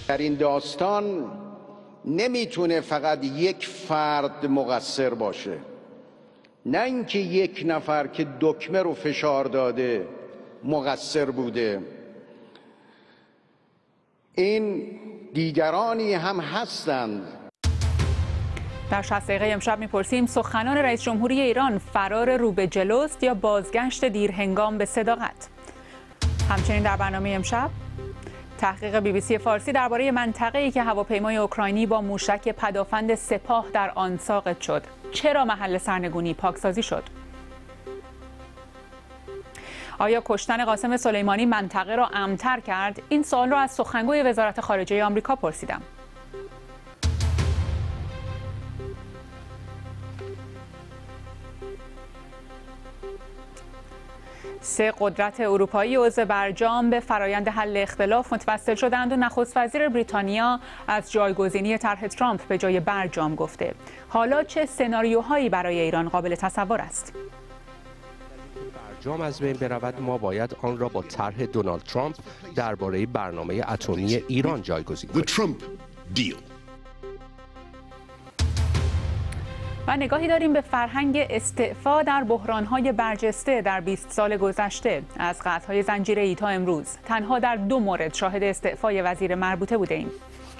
در این داستان نمیتونه فقط یک فرد مقصر باشه، نه اینکه یک نفر که دکمه رو فشار داده مقصر بوده. این دیگرانی هم هستند. در 60 دقیقه امشب میپرسیم سخنان رئیس جمهوری ایران فرار رو به جلوست یا بازگشت دیرهنگام به صداقت؟ همچنین در برنامه امشب تحقیق BBC فارسی درباره منطقه‌ای که هواپیمای اوکراینی با موشک پدافند سپاه در آن ساقط شد. چرا محل سرنگونی پاکسازی شد؟ آیا کشتن قاسم سلیمانی منطقه را امن‌تر کرد؟ این سوال را از سخنگوی وزارت خارجه آمریکا پرسیدم. سه قدرت اروپایی عضو برجام به فرایند حل اختلاف متوسل شدند و نخست وزیر بریتانیا از جایگزینی طرح ترامپ به جای برجام گفته. حالا چه سناریوهایی برای ایران قابل تصور است؟ برجام از بین برود، ما باید آن را با طرح دونالد ترامپ درباره برنامه اتمی ایران جایگزین کنیم. و نگاهی داریم به فرهنگ استعفا در بحران‌های برجسته در 20 سال گذشته. از قطع‌های زنجیره‌ای تا امروز تنها در 2 مورد شاهد استعفای وزیر مربوطه بوده‌ایم.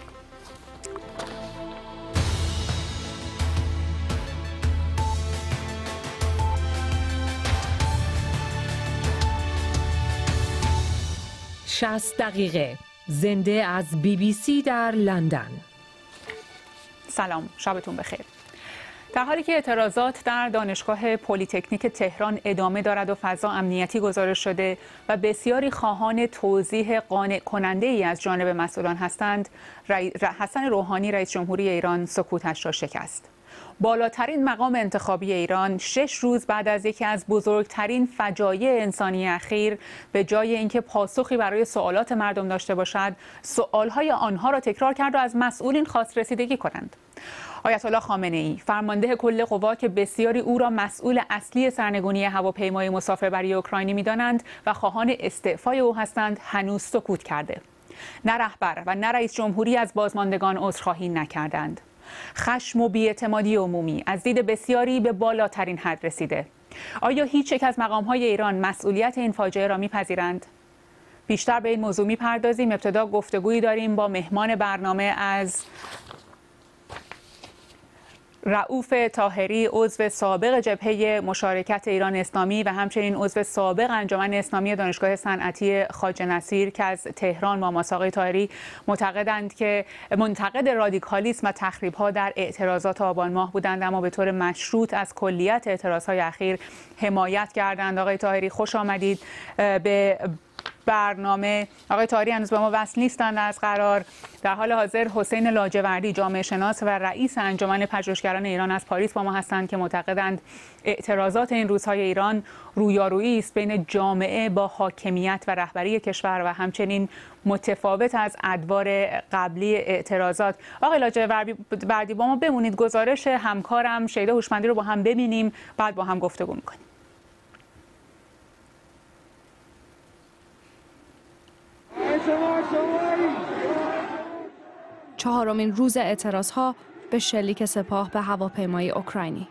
شصت دقیقه زنده از BBC در لندن. سلام، شبتون بخیر. در حالی که اعتراضات در دانشگاه پلی‌تکنیک تهران ادامه دارد و فضا امنیتی گزارش شده و بسیاری خواهان توضیح قانع کننده‌ای از جانب مسئولان هستند، حسن روحانی رئیس جمهوری ایران سکوتش را شکست. بالاترین مقام انتخابی ایران 6 روز بعد از یکی از بزرگترین فجایع انسانی اخیر به جای اینکه پاسخی برای سوالات مردم داشته باشد، سوالهای آنها را تکرار کرد و از مسئولین خواست رسیدگی کنند. آیت الله خامنه‌ای فرمانده کل قوا که بسیاری او را مسئول اصلی سرنگونی هواپیمای مسافربری اوکراینی می‌دانند و خواهان استعفای او هستند، هنوز سکوت کرده. نه رهبر و نه رئیس جمهوری از بازماندگان عذرخواهی نکردند. خشم و بی‌اعتمادی عمومی از دید بسیاری به بالاترین حد رسیده. آیا هیچ یک از مقام‌های ایران مسئولیت این فاجعه را می‌پذیرند؟ بیشتر به این موضوع می‌پردازیم. ابتدا گفتگویی داریم با مهمان برنامه از رؤوف طاهری، عضو سابق جبهه مشارکت ایران اسلامی و همچنین عضو سابق انجمن اسلامی دانشگاه صنعتی خواجه نصیر که از تهران با ماست. آقای طاهری معتقدند که منتقد رادیکالیسم و تخریب‌ها در اعتراضات آبان ماه بودند، اما به طور مشروط از کلیت اعتراض‌های اخیر حمایت کردند. آقای طاهری خوش آمدید به برنامه. آقای طاهری هنوز به ما وصل نیستند از قرار. در حال حاضر حسین لاجوردی، جامعه شناس و رئیس انجمن پژوهشگران ایران از پاریس با ما هستند که معتقدند اعتراضات این روزهای ایران رویارویی است بین جامعه با حاکمیت و رهبری کشور و همچنین متفاوت از ادوار قبلی اعتراضات. آقای لاجوردی با ما بمونید، گزارش همکارم شیدا هوشمندی رو با هم ببینیم، بعد با هم گفتگو می‌کنیم. چهارمین روز اعتراضها به شلیک سپاه به هواپیمای اوکراینی.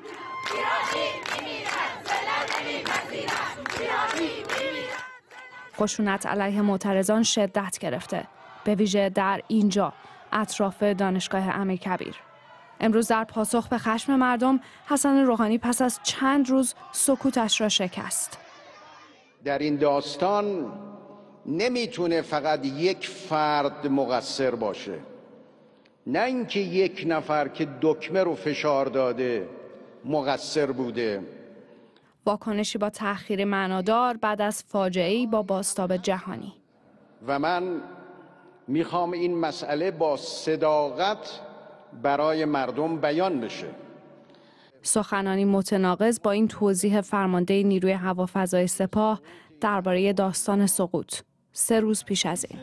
خشونت علیه معترضان شدت گرفته، به ویژه در اینجا اطراف دانشگاه امیرکبیر. امروز در پاسخ به خشم مردم، حسن روحانی پس از چند روز سکوتش را شکست. در این داستان نمیتونه فقط یک فرد مقصر باشه، نه اینکه یک نفر که دکمه رو فشار داده مقصر بوده. واکنشی با تأخیر معنادار بعد از فاجعه‌ای با بازتاب جهانی. و من میخوام این مسئله با صداقت برای مردم بیان بشه. سخنانی متناقض با این توضیح فرمانده نیروی هوافضای سپاه درباره داستان سقوط 3 روز پیش از این.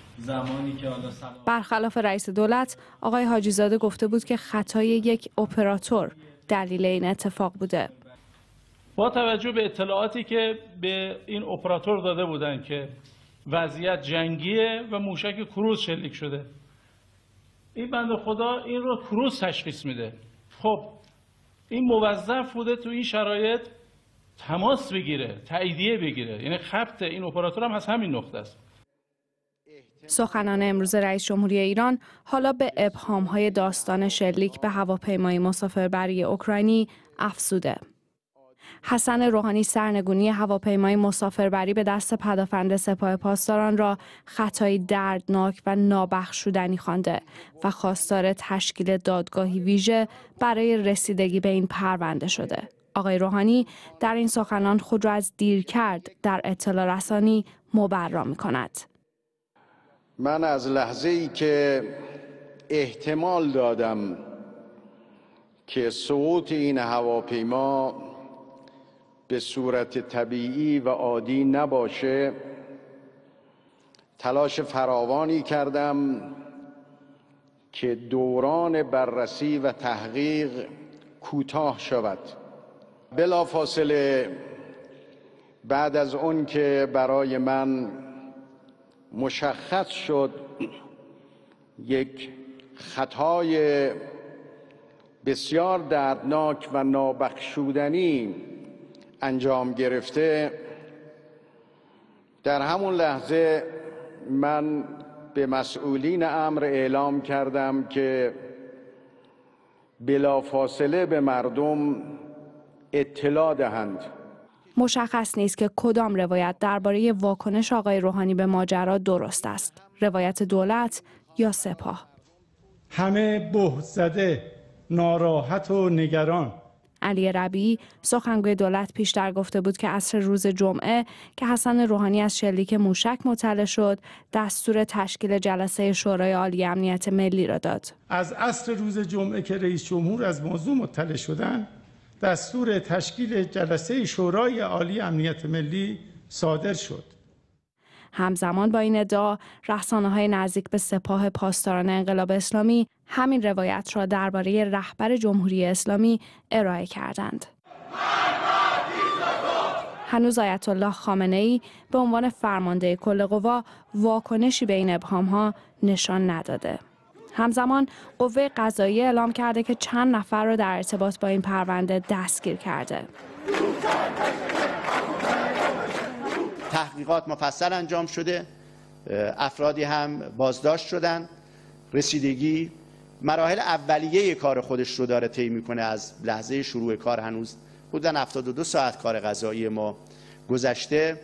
برخلاف رئیس دولت، آقای حاجیزاده گفته بود که خطای یک اپراتور دلیل این اتفاق بوده. با توجه به اطلاعاتی که به این اپراتور داده بودند که وضعیت جنگیه و موشک کروز شلیک شده این بنده خدا این رو کروز تشخیص میده. خب این موظف بوده تو این شرایط تماس بگیره، تاییدیه بگیره، یعنی خط این اپراتور هم از همین نقطه است. سخنان امروز رئیس جمهوری ایران حالا به ابهام‌های داستان شلیک به هواپیمای مسافربری اوکراینی افزوده. حسن روحانی سرنگونی هواپیمای مسافربری به دست پدافند سپاه پاسداران را خطایی دردناک و نابخشودنی خوانده و خواستار تشکیل دادگاهی ویژه برای رسیدگی به این پرونده شده. آقای روحانی در این سخنان خود را از دیرکرد در اطلاع رسانی مبرا می‌کند. من از لحظه‌ای که احتمال دادم که سقوط این هواپیما به صورت طبیعی و عادی نباشه تلاش فراوانی کردم که دوران بررسی و تحقیق کوتاه شود. بلافاصله بعد از اون که برای من مشخص شد یک خطای بسیار دردناک و نابخشودنی انجام گرفته، در همون لحظه من به مسئولین امر اعلام کردم که بلافاصله به مردم اطلاع دهند. مشخص نیست که کدام روایت درباره واکنش آقای روحانی به ماجرا درست است. روایت دولت یا سپاه. همه بهت زده، ناراحت و نگران. علی ربیعی سخنگوی دولت پیشتر گفته بود که عصر روز جمعه که حسن روحانی از شلیک موشک مطلع شد، دستور تشکیل جلسه شورای عالی امنیت ملی را داد. از عصر روز جمعه که رئیس جمهور از موضوع مطلع شدند، دستور تشکیل جلسه شورای عالی امنیت ملی صادر شد. همزمان با این ادعا، رسانه‌های نزدیک به سپاه پاسداران انقلاب اسلامی همین روایت را درباره رهبر جمهوری اسلامی ارائه کردند. هنوز آیت الله خامنه‌ای به عنوان فرمانده کل قوا واکنشی به این ابهام‌ها نشان نداده. همزمان قوه قضاییه اعلام کرده که چند نفر را در ارتباط با این پرونده دستگیر کرده. تحقیقات مفصل انجام شده، افرادی هم بازداشت شدن. رسیدگی مراحل اولیه کار خودش رو داره طی میکنه. از لحظه شروع کار هنوز حدوداً 72 ساعت کار قضایی ما گذشته.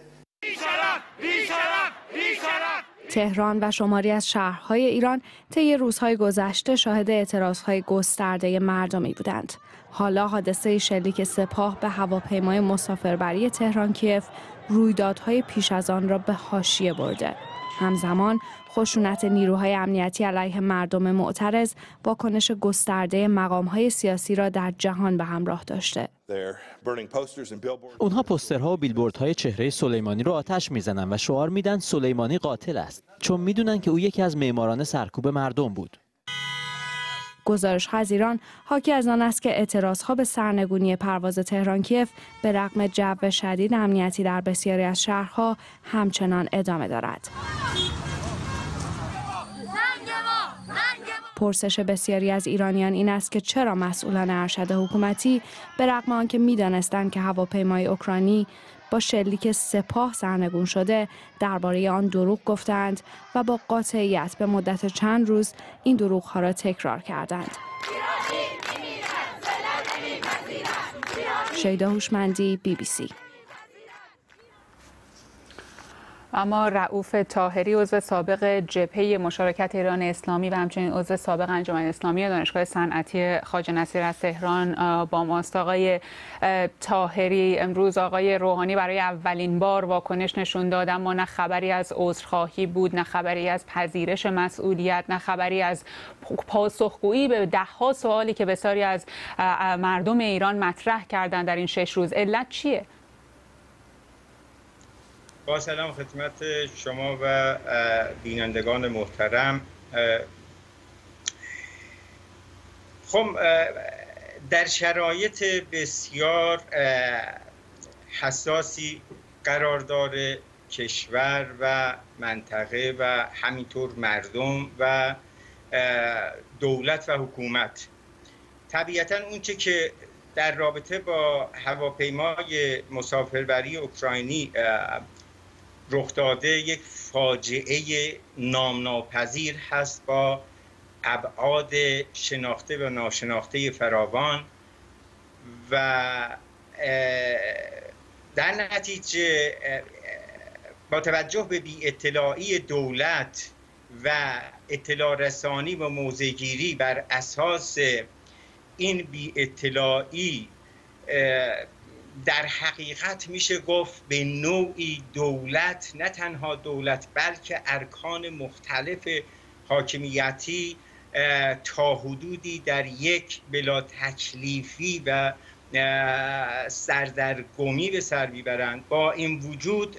تهران و شماری از شهرهای ایران طی روزهای گذشته شاهد اعتراضهای گسترده مردمی بودند. حالا حادثه شلیک سپاه به هواپیمای مسافربری تهران کیف رویدادهای پیش از آن را به حاشیه برده. همزمان خشونت نیروهای امنیتی علیه مردم معترض واکنش گسترده مقام‌های سیاسی را در جهان به همراه داشته. اونها پوسترها و بیلبوردهای چهره سلیمانی رو آتش میزنن و شعار میدن سلیمانی قاتل است، چون میدونن که او یکی از معماران سرکوب مردم بود. گزارش‌ها از ایران حاکی از آن است که اعتراضها به سرنگونی پرواز تهران کیف به رغم جو شدید امنیتی در بسیاری از شهرها همچنان ادامه دارد. پرسش بسیاری از ایرانیان این است که چرا مسئولان ارشد حکومتی به رغم آنکه می‌دانستند که هواپیمای اوکراینی با شلیک سپاه سرنگون شده درباره آن دروغ گفتند و با قاطعیت به مدت چند روز این دروغ‌ها را تکرار کردند. شیدا هوشمندی، BBC. اما رؤوف طاهری عضو سابق جبهه مشارکت ایران اسلامی و همچنین عضو سابق انجمن اسلامی دانشگاه صنعتی خواجه نصیر از تهران با ماست. آقای طاهری، امروز آقای روحانی برای اولین بار واکنش نشون داد، اما نه خبری از عذرخواهی بود، نه خبری از پذیرش مسئولیت، نه خبری از پاسخگویی به ده‌ها سوالی که بسیاری از مردم ایران مطرح کردند در این 6 روز. علت چیه؟ با سلام خدمت شما و بینندگان محترم. خب در شرایط بسیار حساسی قرار داره کشور و منطقه و همینطور مردم و دولت و حکومت. طبیعتاً اونچه که در رابطه با هواپیمای مسافربری اوکراینی رخ داده یک فاجعه نامناپذیر هست با ابعاد شناخته و ناشناخته فراوان و در نتیجه با توجه به بی اطلاعی دولت و اطلاع رسانی و موضع‌گیری بر اساس این بی اطلاعی در حقیقت میشه گفت به نوعی دولت، نه تنها دولت بلکه ارکان مختلف حاکمیتی تا حدودی در یک بلا تکلیفی و سردرگمی به سر میبرند. با این وجود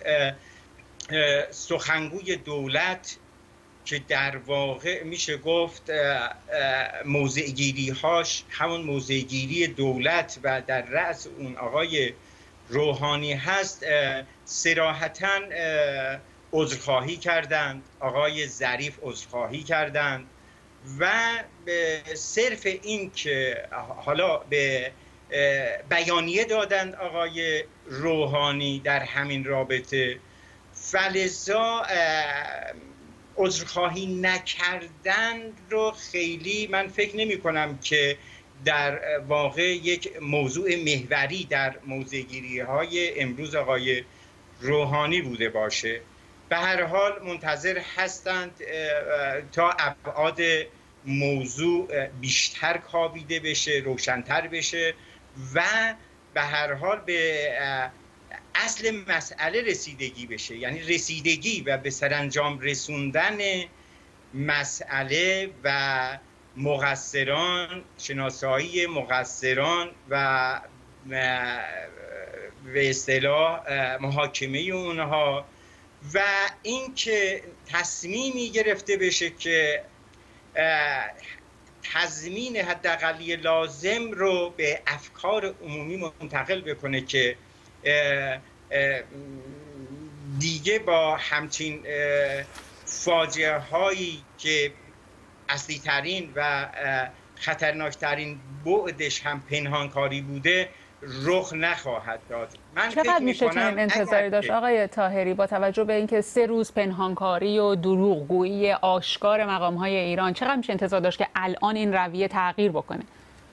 سخنگوی دولت که در واقع میشه گفت موضع‌گیری هاش همون موضع‌گیری دولت و در رأس اون آقای روحانی هست، صراحتاً عذرخواهی کردند، آقای ظریف عذرخواهی کردند و صرف این که حالا به بیانیه دادند آقای روحانی در همین رابطه، فلذا عذرخواهی نکردن رو خیلی من فکر نمی کنم که در واقع یک موضوع محوری در موضع‌گیری های امروز آقای روحانی بوده باشه. به هر حال منتظر هستند تا ابعاد موضوع بیشتر کاویده بشه، روشن‌تر بشه و به هر حال به اصل مسئله رسیدگی بشه، یعنی رسیدگی و به سرانجام رسوندن مسئله و مقصران، شناسایی مقصران و به اصطلاح محاکمه اونها و اینکه تصمیمی گرفته بشه که تضمین حداقلی لازم رو به افکار عمومی منتقل بکنه که دیگه با همچین فاجعه هایی که اصلی ترین و خطرناکترین بعدش هم پنهانکاری بوده رخ نخواهد داد. چقدر میشه چنین انتظاری داشت آقای طاهری با توجه به اینکه 3 روز پنهانکاری و دروغگویی آشکار مقام‌های ایران، چقدر میشه انتظار داشت که الان این رویه تغییر بکنه؟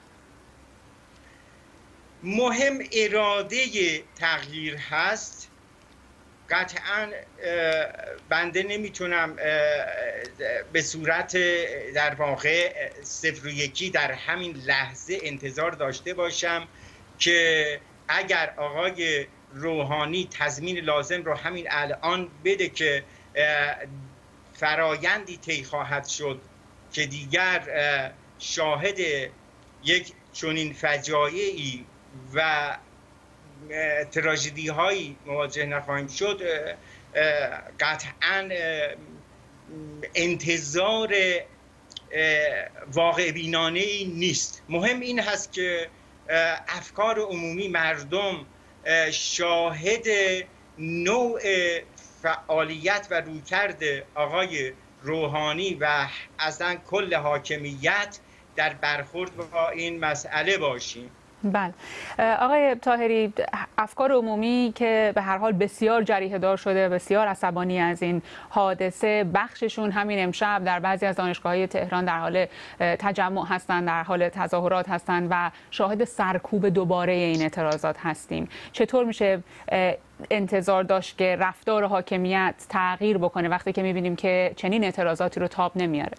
مهم اراده تغییر هست. قطعاً بنده نمیتونم به صورت در واقع 0 و 1 در همین لحظه انتظار داشته باشم که اگر آقای روحانی تضمین لازم رو همین الان بده که فرایندی طی خواهد شد که دیگر شاهد یک چنین فجایعی و تراژدی هایی مواجه نخواهیم شد، قطعاً انتظار واقع بینانه‌ای نیست. مهم این هست که افکار عمومی، مردم شاهد نوع فعالیت و رویکرد آقای روحانی و اصلا کل حاکمیت در برخورد با این مسئله باشیم. بله آقای طاهری، افکار عمومی که به هر حال بسیار جریحه دار شده، بسیار عصبانی از این حادثه، بخششون همین امشب در بعضی از دانشگاه‌های تهران در حال تجمع هستند، در حال تظاهرات هستند و شاهد سرکوب دوباره این اعتراضات هستیم. چطور میشه انتظار داشت که رفتار حاکمیت تغییر بکنه وقتی که می‌بینیم که چنین اعتراضاتی رو تاب نمیاره؟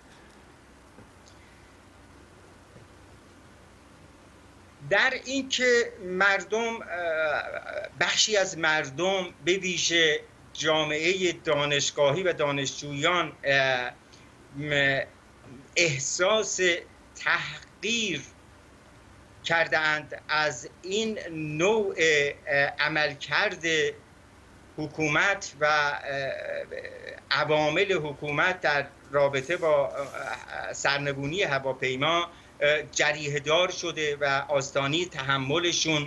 در اینکه مردم، بخشی از مردم به ویژه جامعه دانشگاهی و دانشجویان احساس تحقیر کردند از این نوع عملکرد حکومت و عوامل حکومت در رابطه با سرنگونی هواپیما جریحه دار شده و آستانه تحملشون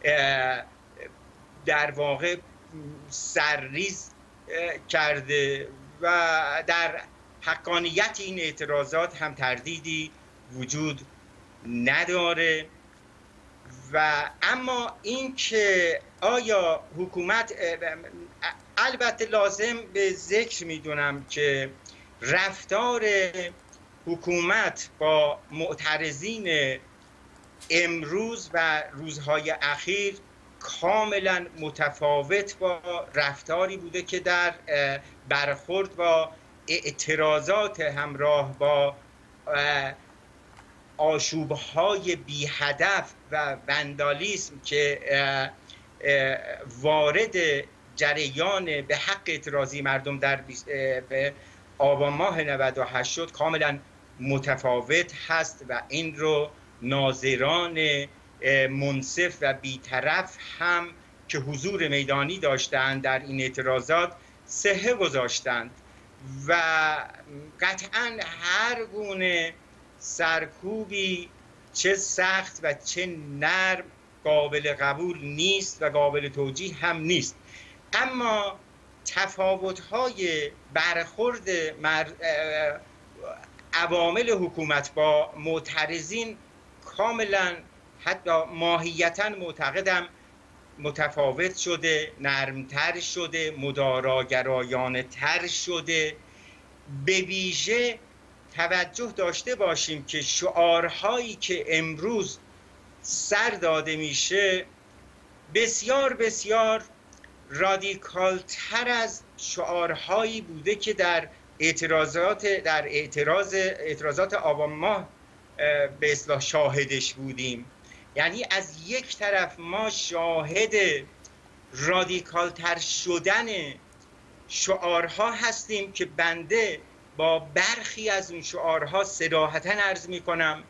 در واقع سرریز کرده و در حقانیت این اعتراضات هم تردیدی وجود نداره. و اما این که آیا حکومت، البته لازم به ذکر میدونم که رفتار حکومت با معترضین امروز و روزهای اخیر کاملا متفاوت با رفتاری بوده که در برخورد با اعتراضات همراه با آشوب‌های بی هدف و واندالیسم که وارد جریان به حق اعتراضی مردم در آبان ماه 98 شد کاملا متفاوت هست و این رو ناظران منصف و بی‌طرف هم که حضور میدانی داشتند در این اعتراضات صحه گذاشتند و قطعاً هر گونه سرکوبی چه سخت و چه نرم قابل قبول نیست و قابل توجیه هم نیست. اما تفاوت‌های برخورد عوامل حکومت با معترضین کاملا حتی ماهیتاً معتقدم متفاوت شده، نرمتر شده، مداراگرایانه تر شده. به ویژه توجه داشته باشیم که شعارهایی که امروز سر داده میشه بسیار بسیار رادیکالتر از شعارهایی بوده که در اعتراضات آبان ماه به اصطلاح شاهدش بودیم. یعنی از یک طرف ما شاهد رادیکالتر شدن شعارها هستیم که بنده با برخی از اون شعارها صراحتاً عرض میکنم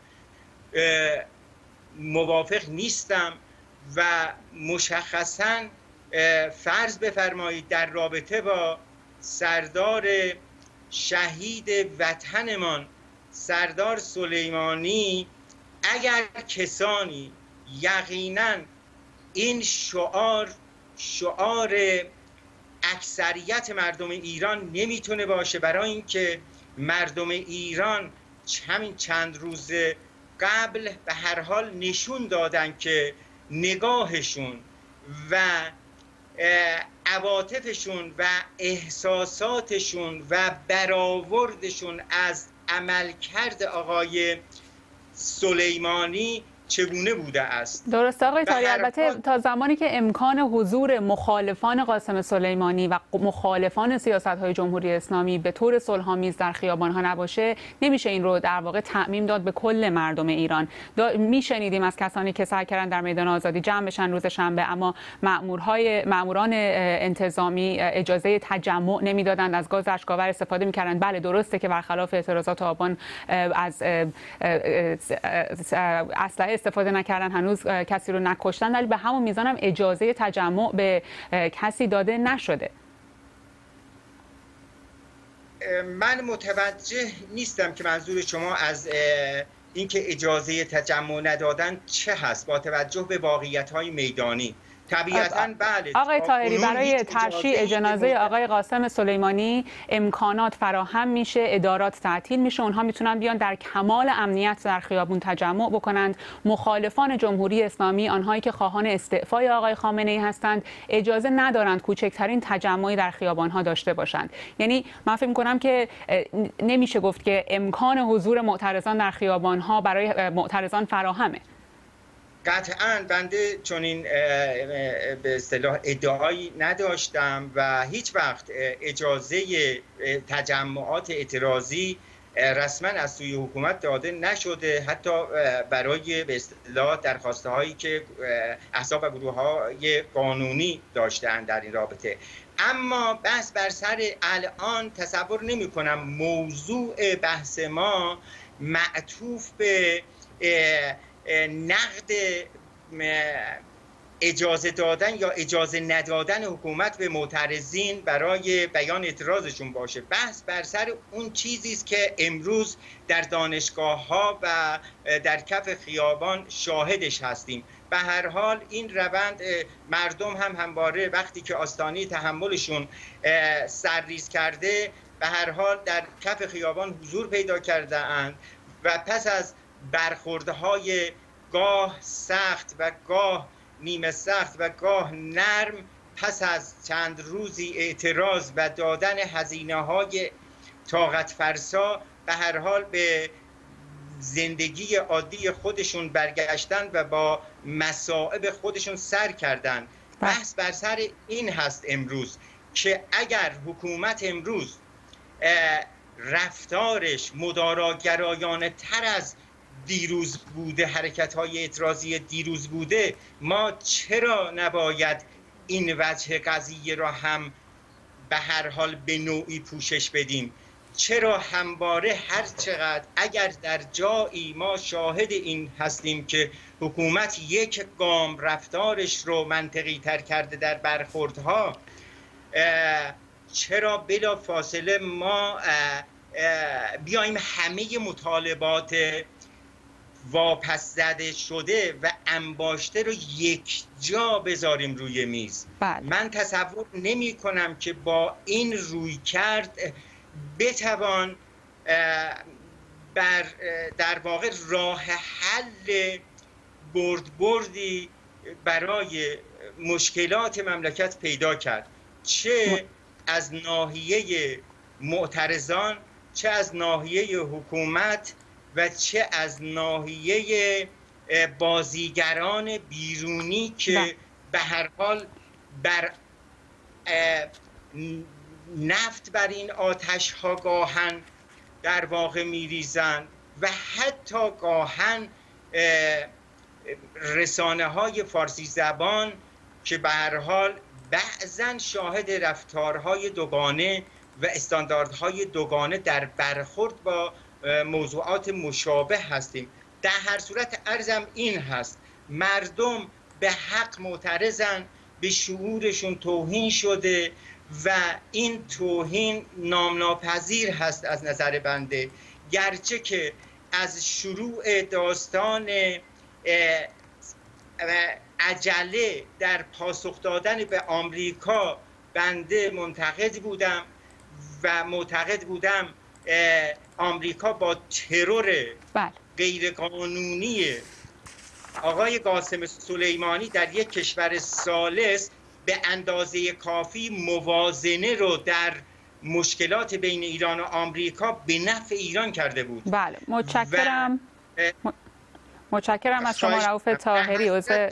موافق نیستم و مشخصاً فرض بفرمایید در رابطه با سردار شهید وطنمان سردار سلیمانی اگر کسانی یقیناً این شعار اکثریت مردم ایران نمیتونه باشه، برای اینکه مردم ایران همین چند روز قبل به هر حال نشون دادن که نگاهشون و عواطفشون و احساساتشون و برآوردشون از عملکرد آقای سلیمانی چگونه بوده است. درسته آقای طاهری. البته تا زمانی که امکان حضور مخالفان قاسم سلیمانی و مخالفان سیاست‌های جمهوری اسلامی به طور صلح‌آمیز در خیابان‌ها نباشه، نمیشه این رو در واقع تعمیم داد به کل مردم ایران. میشنیدیم از کسانی که سعی کردن در میدان آزادی جمع بشن روز شنبه، اما ماموران انتظامی اجازه تجمع نمیدادند، از گاز اشک‌آور استفاده می‌کردند. بله درسته که برخلاف اعتراضات آبان از اسلحه استفاده نکردن، هنوز کسی رو نکشتن، ولی به همون میزان هم اجازه تجمع به کسی داده نشده. من متوجه نیستم که منظور شما از اینکه اجازه تجمع ندادن چه هست با توجه به واقعیت‌های میدانی. طبیعتاً بله. آقای طاهری، برای تشریع جنازه آقای قاسم سلیمانی امکانات فراهم میشه، ادارات تعطیل میشه، اونها میتونن بیان در کمال امنیت در خیابون تجمع بکنند. مخالفان جمهوری اسلامی، آنهایی که خواهان استعفای آقای خامنه‌ای هستند، اجازه ندارند کوچکترین تجمعی در خیابان‌ها داشته باشند. یعنی من فکر می‌کنم که نمیشه گفت که امکان حضور معترضان در خیابان‌ها برای معترضان فراهمه. قطعاً بنده چنین به اصطلاح ادعایی نداشتم و هیچ وقت اجازه تجمعات اعتراضی رسما از سوی حکومت داده نشده، حتی برای به اصطلاح درخواسته هایی که احزاب و گروه های قانونی داشتند در این رابطه. اما بحث بر سر الان تصور نمی کنم موضوع بحث ما معطوف به نقد اجازه دادن یا اجازه ندادن حکومت به معترضین برای بیان اعتراضشون باشه. بحث بر سر اون چیزی است که امروز در دانشگاه‌ها و در کف خیابان شاهدش هستیم. به هر حال این روند مردم هم همواره وقتی که آستانه تحملشون سرریز کرده به هر حال در کف خیابان حضور پیدا کرده اند و پس از برخوردهای گاه سخت و گاه نیمه سخت و گاه نرم، پس از چند روزی اعتراض و دادن هزینه‌های طاقت فرسا، به هر حال به زندگی عادی خودشون برگشتن و با مصائب خودشون سر کردن. بحث بر سر این هست امروز که اگر حکومت امروز رفتارش مداراگرایانه تر از دیروز بوده، حرکت‌های اعتراضی دیروز بوده، ما چرا نباید این وجه قضیه را هم به هر حال به نوعی پوشش بدیم؟ چرا همواره هر چقدر اگر در جایی ما شاهد این هستیم که حکومت یک گام رفتارش رو منطقی تر کرده در برخوردها، چرا بلا فاصله ما بیایم همه مطالبات واپس زده شده و انباشته رو یک جا بذاریم روی میز؟ من تصور نمی کنم که با این روی کرد بتوان در واقع راه حل بردی برای مشکلات مملکت پیدا کرد، چه از ناحیه معترضان، چه از ناحیه حکومت و چه از ناحیه بازیگران بیرونی که به هر حال بر نفت بر این آتش ها گاهن در واقع میریزن و حتی گاهن رسانه های فارسی زبان که به هر حال بعضن شاهد رفتارهای دوگانه و استانداردهای دوگانه در برخورد با موضوعات مشابه هستیم. در هر صورت عرضم این هست، مردم به حق معترضن، به شعورشون توهین شده و این توهین نامناپذیر هست از نظر بنده، گرچه که از شروع داستان عجله در پاسخ دادن به آمریکا بنده منتقد بودم و معتقد بودم آمریکا با ترور غیرقانونی آقای قاسم سلیمانی در یک کشور ثالث به اندازه کافی موازنه رو در مشکلات بین ایران و آمریکا به نفع ایران کرده بود. بله، متشکرم از شما رؤوف طاهری. عضو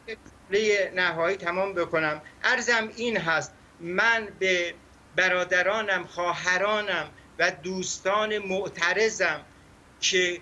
نهایی تمام بکنم. عرضم این هست، من به برادرانم، خواهرانم و دوستان معترضم که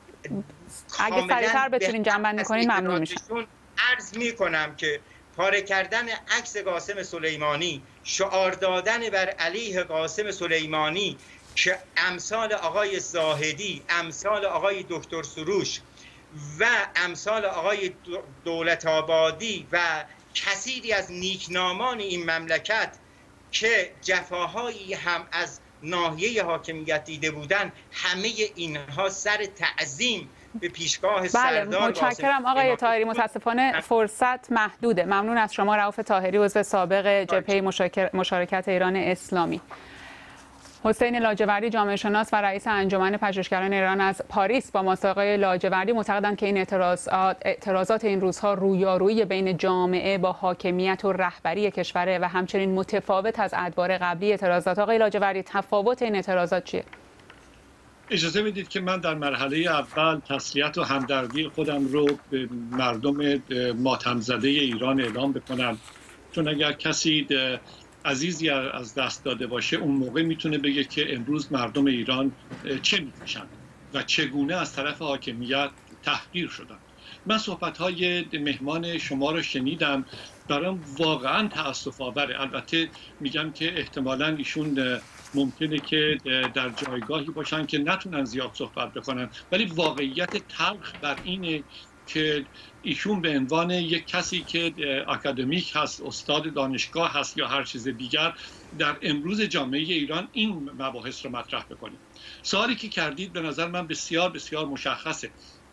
اگه سریعتر بتونین جمع‌بندی کنین ممنون میشم. عرض میکنم که پاره کردن عکس قاسم سلیمانی، شعار دادن بر علیه قاسم سلیمانی که امثال آقای زاهدی، امثال آقای دکتر سروش و امثال آقای دولت آبادی و کثیری از نیکنامان این مملکت که جفاهایی هم از ناحیه حاکمیت دیده بودن، همه اینها سر تعظیم به پیشگاه سردار. متشکرم آقای طاهری. متاسفانه فرصت محدوده. ممنون از شما رؤوف طاهری، عضو سابق جبهه مشارکت ایران اسلامی. حسین لاجوردی، جامعه شناس و رئیس انجمن پژوهشگران ایران از پاریس با ماست. آقای لاجوردی معتقدند که این اعتراضات این روزها رویارویی بین جامعه با حاکمیت و رهبری کشوره و همچنین متفاوت از ادوار قبلی اعتراضات. آقای لاجوردی، تفاوت این اعتراضات چیه؟ اجازه میدید که من در مرحله اول تسلیت و همدردی خودم رو به مردم ماتم زده ایران اعلام بکنم، چون اگر کسی عزیزی از دست داده باشه اون موقع میتونه بگه که امروز مردم ایران چه میکشن و چگونه از طرف حاکمیت تحقیر شدن. من صحبت‌های مهمان شما رو شنیدم، برام واقعا تأسف آوره. البته میگم که احتمالاً ایشون ممکنه که در جایگاهی باشن که نتونن زیاد صحبت بکنن، ولی واقعیت تلخ بر اینه که ایشون به عنوان یک کسی که اکادمیک هست، استاد دانشگاه هست یا هر چیز دیگر، در امروز جامعه ایران این مباحث رو مطرح بکنید. سوالی که کردید به نظر من بسیار بسیار مشخصه.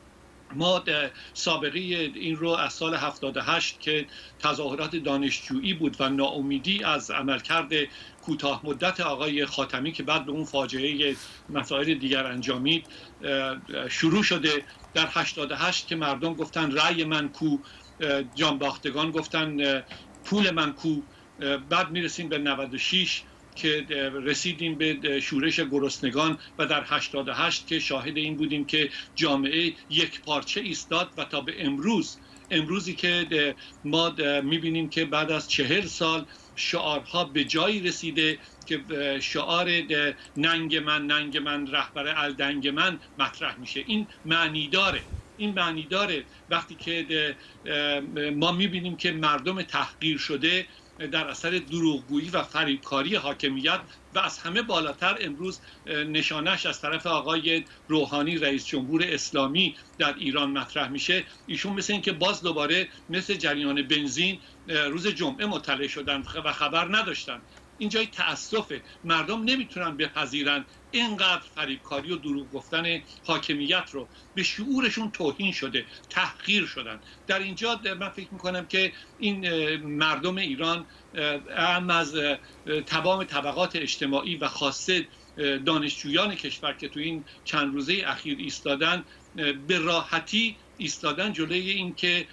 ما سابقه این رو از سال 78 که تظاهرات دانشجویی بود و ناامیدی از عملکرد کوتاه مدت آقای خاتمی که بعد به اون فاجعه مسائل دیگر انجامید شروع شده. در 88 که مردم گفتن رأی من کو، جانباختگان گفتن پول من کو. بعد میرسیم به 96 که رسیدیم به شورش گرسنگان و در 88 که شاهد این بودیم که جامعه یک پارچه ایستاد و تا به امروزی که ما میبینیم که بعد از 40 سال شعارها به جایی رسیده که شعار ننگ من رهبر الدنگ من مطرح میشه. این معنی داره وقتی که ما میبینیم که مردم تحقیر شده در اثر دروغگویی و فریبکاری حاکمیت و از همه بالاتر امروز نشانش از طرف آقای روحانی رئیس جمهور اسلامی در ایران مطرح میشه. ایشون مثل این که باز دوباره مثل جریان بنزین روز جمعه مطلع شدن و خبر نداشتن. این جای تأسفه. مردم نمیتونن بپذیرن اینقدر فریبکاری و دروغ گفتن حاکمیت رو. به شعورشون توهین شده، تحقیر شدن. در اینجا من فکر میکنم که این مردم ایران هم از تمام طبقات اجتماعی و خاصه دانشجویان کشور که تو این چند روزه اخیر ایستادن، به راحتی ایستادن جلوی این که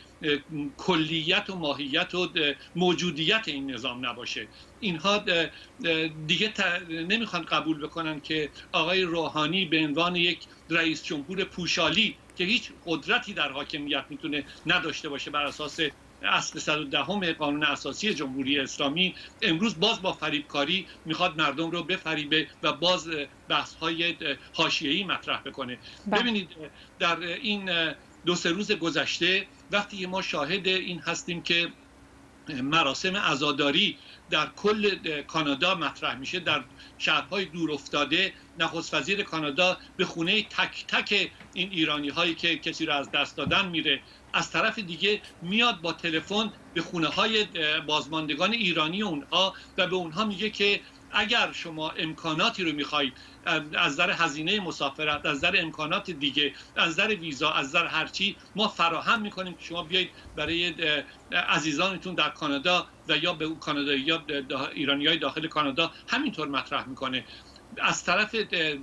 کلیت و ماهیت و موجودیت این نظام نباشه. اینها دیگه نمیخوان قبول بکنن که آقای روحانی به عنوان یک رئیس جمهور پوشالی که هیچ قدرتی در حاکمیت میتونه نداشته باشه بر اساس اصل 110 قانون اساسی جمهوری اسلامی، امروز باز با فریبکاری میخواد مردم رو بفریبه و باز بحث‌های حاشیه‌ای مطرح بکنه. ببینید در این 2-3 روز گذشته وقتی ما شاهد این هستیم که مراسم عزاداری در کل کانادا مطرح میشه، در شهرهای دور افتاده نخست وزیر کانادا به خونه تک تک این ایرانی هایی که کسی رو از دست دادن میره، از طرف دیگه میاد با تلفن به خونه های بازماندگان ایرانی اونها و به اونها میگه که اگر شما امکاناتی رو میخواید از نظر هزینه مسافرت، از نظر امکانات دیگه، از نظر ویزا، از نظر هرچی، ما فراهم میکنیم که شما بیایید برای عزیزانتون در کانادا و یا به کانادا یا ایرانیای داخل کانادا همینطور مطرح میکنه. از طرف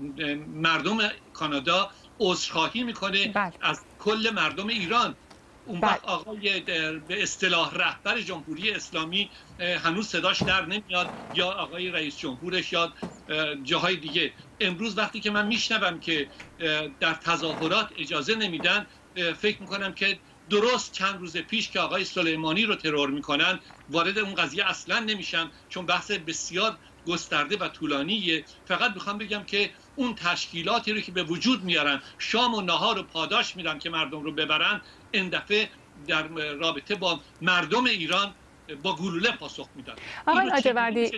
مردم کانادا عذرخواهی میکنه از کل مردم ایران. اون وقت آقای به اصطلاح رهبر جمهوری اسلامی هنوز صداش در نمیاد، یا آقای رئیس جمهورش یا جاهای دیگه. امروز وقتی که من میشنوم که در تظاهرات اجازه نمیدن، فکر میکنم که درست چند روز پیش که آقای سلیمانی رو ترور میکنن وارد اون قضیه اصلا نمیشم، چون بحث بسیار گسترده و طولانیه. فقط میخوام بگم که اون تشکیلاتی رو که به وجود میارن، شام و نهار و پاداش میدن که مردم رو ببرن، این دفعه در رابطه با مردم ایران با گلوله پاسخ میدن. آقای لاجوردی،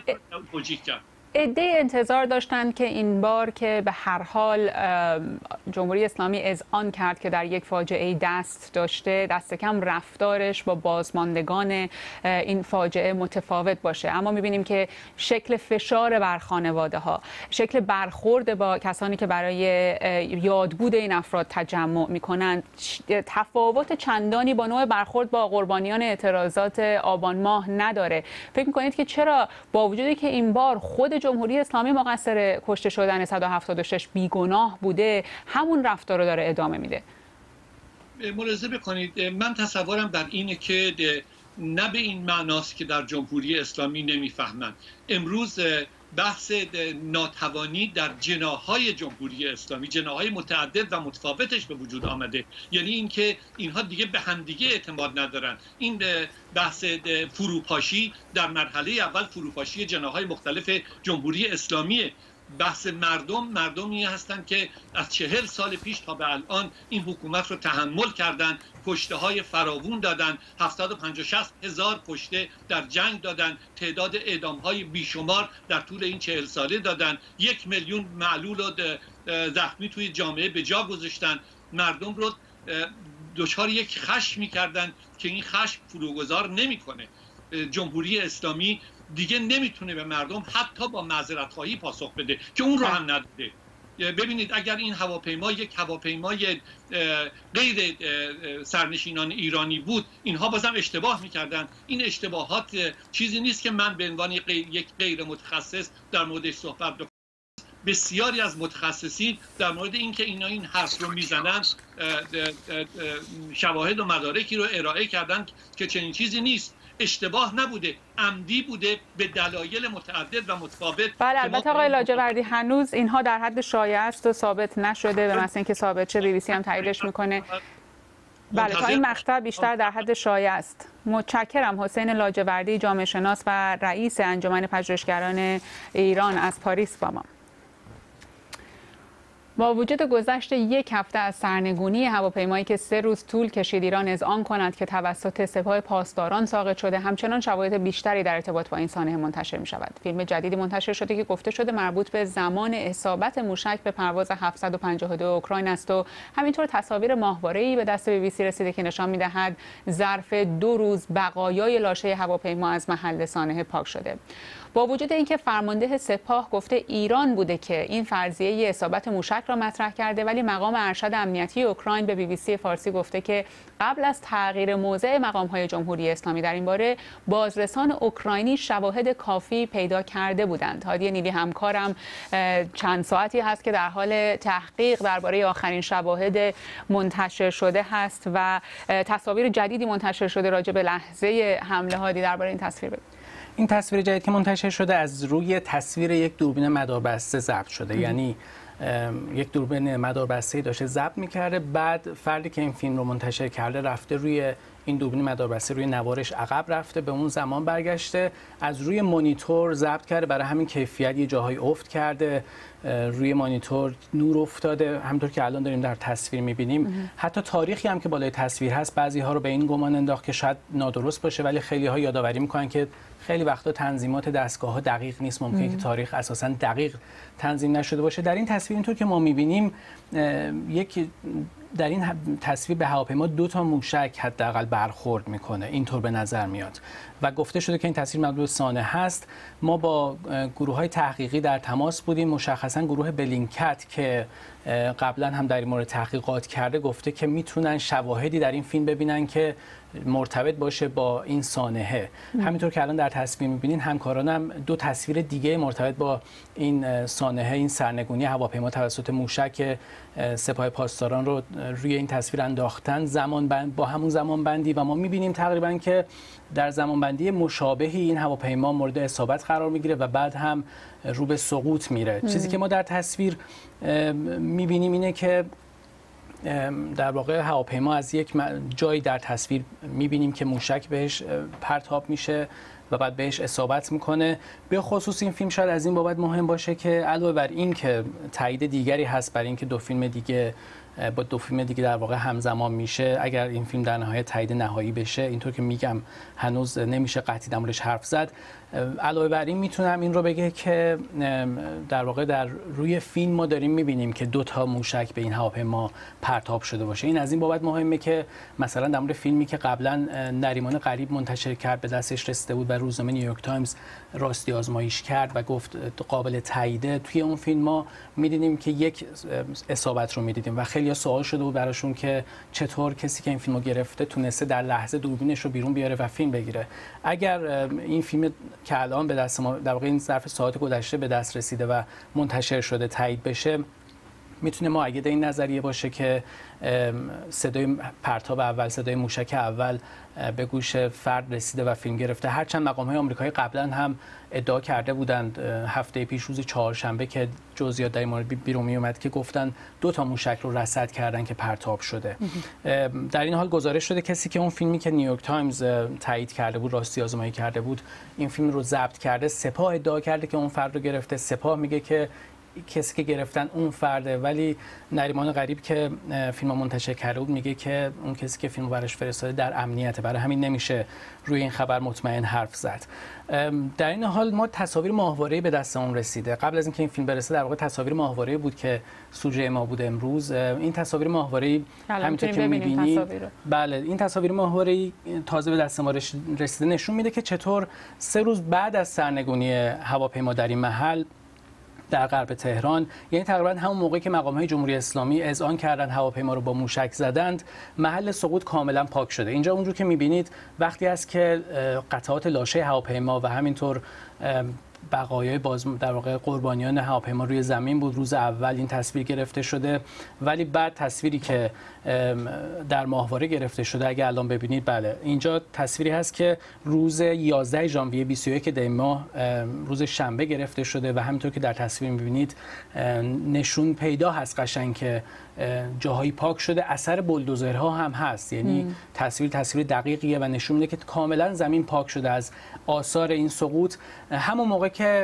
عده انتظار داشتند که این بار که به هر حال جمهوری اسلامی اذعان کرد که در یک فاجعه دست داشته، دست کم رفتارش با بازماندگان این فاجعه متفاوت باشه، اما میبینیم که شکل فشار بر خانواده ها، شکل برخورد با کسانی که برای یادبود این افراد تجمع میکنند، تفاوت چندانی با نوع برخورد با قربانیان اعتراضات آبان ماه نداره. فکر میکنید که چرا با وجودی که این بار خود جمهوری اسلامی مقصر کشته شدن 176 بیگناه بوده، همون رفتار رو داره ادامه میده؟ ملاحظه بکنید، من تصورم بر اینه که نه به این معناست که در جمهوری اسلامی نمیفهمن. امروز بحث ناتوانی در جناح‌های جمهوری اسلامی، جناح‌های متعدد و متفاوتش به وجود آمده. یعنی اینکه اینها دیگه به همدیگه اعتماد ندارن. این بحث فروپاشی در مرحله اول فروپاشی جناح‌های مختلف جمهوری اسلامیه. بحث مردمی هستند که از 40 سال پیش تا به الان این حکومت رو تحمل کردن، کشته های فراوون دادن، 75-60 هزار کشته در جنگ دادن، تعداد اعدام های بیشمار در طول این 40 ساله دادن، 1 میلیون معلول و زخمی توی جامعه به جا گذاشتن. مردم رو دچار یک خشمی کردن که این خشم فروگذار نمیکنه. جمهوری اسلامی دیگه نمیتونه به مردم حتی با معذرت خواهی پاسخ بده که اون رو هم نداده. ببینید اگر این هواپیما یک هواپیمای غیر سرنشینان ایرانی بود، اینها بازم اشتباه میکردن. این اشتباهات چیزی نیست که من به عنوان یک غیر متخصص در موردش صحبت بکنم. بسیاری از متخصصین در مورد اینکه این حرف رو میزنن شواهد و مدارکی رو ارائه کردن که چنین چیزی نیست. اشتباه نبوده، عمدی بوده به دلایل متعدد و متفاوت. بله البته آقای لاجوردی هنوز اینها در حد شایعه است و ثابت نشده، به مثل اینکه ثابت شه BBC هم تاییدش میکنه. بله تا این مقطع بیشتر در حد شایعه است. متشکرم. حسین لاجوردی جامعه شناس و رئیس انجمن پژوهشگران ایران از پاریس با ما. با وجود گذشت یک هفته از سرنگونی هواپیمایی که 3 روز طول کشید ایران اذعان کند که توسط سپاه پاسداران ساقط شده، همچنان شواهد بیشتری در ارتباط با این سانحه منتشر می شود. فیلم جدیدی منتشر شده که گفته شده مربوط به زمان اصابت موشک به پرواز 752 اوکراین است و همینطور تصاویر ماهواره‌ای به دست BBC رسیده که نشان می‌دهد ظرف 2 روز بقایای لاشه هواپیما از محل سانحه پاک شده. با وجود اینکه فرمانده سپاه گفته ایران بوده که این فرضیه اصابت موشک را مطرح کرده، ولی مقام ارشد امنیتی اوکراین به BBC فارسی گفته که قبل از تغییر موضع مقام‌های جمهوری اسلامی در این باره، بازرسان اوکراینی شواهد کافی پیدا کرده بودند. هادی نیلی همکارم چند ساعتی هست که در حال تحقیق درباره آخرین شواهد منتشر شده هست و تصاویر جدیدی منتشر شده راجع به لحظه حمله. هادی درباره این تصویر بگو. این تصویر جدید که منتشر شده از روی تصویر یک دوربین مداربسته ضبط شده. یعنی یک دوربین مداربسته داشته ضبط می‌کرده، بعد فردی که این فیلم رو منتشر کرده رفته روی این دوربین مداربسته روی نوارش عقب رفته، به اون زمان برگشته، از روی مانیتور ضبط کرده، برای همین کیفیت یه جاهای افت کرده، روی مانیتور نور افتاده، همونطور که الان داریم در تصویر می‌بینیم. حتی تاریخی هم که بالای تصویر هست بعضی‌ها رو به این گمان انداخت که شاید نادرست باشه، ولی خیلی‌ها یادآوری می‌کنن که خیلی وقتا تنظیمات دستگاه‌ها دقیق نیست، ممکنه که تاریخ اساساً دقیق تنظیم نشده باشه. در این تصویر اینطور که ما می‌بینیم در این تصویر به هواپیما 2 موشک حداقل برخورد میکنه، اینطور به نظر میاد و گفته شده که این تصویر مربوط به سانحه هست. ما با گروه‌های تحقیقی در تماس بودیم، مشخصاً گروه بلینکت که قبلا هم در این مورد تحقیقات کرده گفته که میتونن شواهدی در این فیلم ببینن که مرتبط باشه با این سانحه. همینطور که الان در تصویر می‌بینین همکارانم 2 تصویر دیگه مرتبط با این سانحه، این سرنگونی هواپیما توسط موشک سپاه پاسداران رو روی این تصویر انداختن با همون زمان بندی و ما می‌بینیم تقریباً که در زمان بندی مشابهی این هواپیما مورد اصابت قرار می‌گیره و بعد هم رو به سقوط میره. چیزی که ما در تصویر می‌بینیم اینه که در واقع هواپیما از یک جایی در تصویر می‌بینیم که موشک بهش پرتاب میشه و بعد بهش اصابت میکنه. به خصوص این فیلم شاید از این بابت مهم باشه که علاوه بر این که تایید دیگری هست برای اینکه 2 فیلم دیگه با 2 فیلم دیگه در واقع همزمان میشه اگر این فیلم در نهایت تایید نهایی بشه. اینطور که میگم هنوز نمیشه قطعی در موردش حرف زد. علاوه بر این میتونم این رو بگه که در واقع در روی فیلم ما داریم میبینیم که 2 موشک به این هواپیما پرتاب شده باشه. این از این بابت مهمه که مثلا در مورد فیلمی که قبلا نریمان غریب منتشر کرد به دستش رسیده بود و روزنامه نیویورک تایمز راستی آزمایش کرد و گفت قابل تاییده، توی اون فیلم ما میدیدیم که یک اصابت رو میدیدیم و خیلی سوال شده بود براشون که چطور کسی که این فیلمو گرفته تونسته در لحظه دوربینش رو بیرون بیاره و فیلم بگیره. اگر این فیلم که الان به دست ما در واقع این ظرف ساعات گذشته به دست رسیده و منتشر شده تایید بشه، میتونه مؤید این نظریه باشه که صدای پرتاب اول، صدای موشک اول به گوش فرد رسیده و فیلم گرفته. هرچند مقام‌های آمریکایی قبلا هم ادعا کرده بودند هفته پیش روز چهارشنبه که جزئیات در این مورد بیرون می اومد که گفتن 2 موشک رو رصد کردن که پرتاب شده. در این حال گزارش شده کسی که اون فیلمی که نیویورک تایمز تایید کرده بود، راستی آزمایی کرده بود، این فیلم رو ضبط کرده، سپاه ادعا کرده که اون فرد رو گرفته. سپاه میگه که کسی که گرفتن اون فرده، ولی نریمان غریب که فیلم منتشر کرده بود میگه که اون کسی که فیلم براش فرستاده در امنیته، برای همین نمیشه روی این خبر مطمئن حرف زد. در این حال ما تصاویر ماهواره‌ای به دستمون رسیده. قبل از اینکه این فیلم برسه در واقع تصاویر ماهواره‌ای بود که سوژه ما بود امروز. این تصاویر ماهواره‌ای همونطور که می‌بینید، بله این تصاویر ماهواره‌ای تازه به دست ما رسیده نشون میده که چطور 3 روز بعد از سرنگونی هواپیما در این محل در غرب تهران، یعنی تقریبا همون موقعی که مقام‌های جمهوری اسلامی اذعان کردن هواپیما رو با موشک زدند، محل سقوط کاملا پاک شده. اینجا اونجور که می‌بینید وقتی است که قطعات لاشه هواپیما و همینطور بقایای در واقع قربانیان هواپیما روی زمین بود، روز اول این تصویر گرفته شده، ولی بعد تصویری که در ماهواره گرفته شده اگه الان ببینید، بله اینجا تصویری هست که روز 11 ژانویه 21 دی ماه روز شنبه گرفته شده و همینطور که در تصویر می‌بینید نشون پیدا هست قشنگ که جاهایی پاک شده، اثر بولدوزرها هم هست، یعنی تصویر دقیقیه و نشون میده که کاملا زمین پاک شده از آثار این سقوط. همون موقع که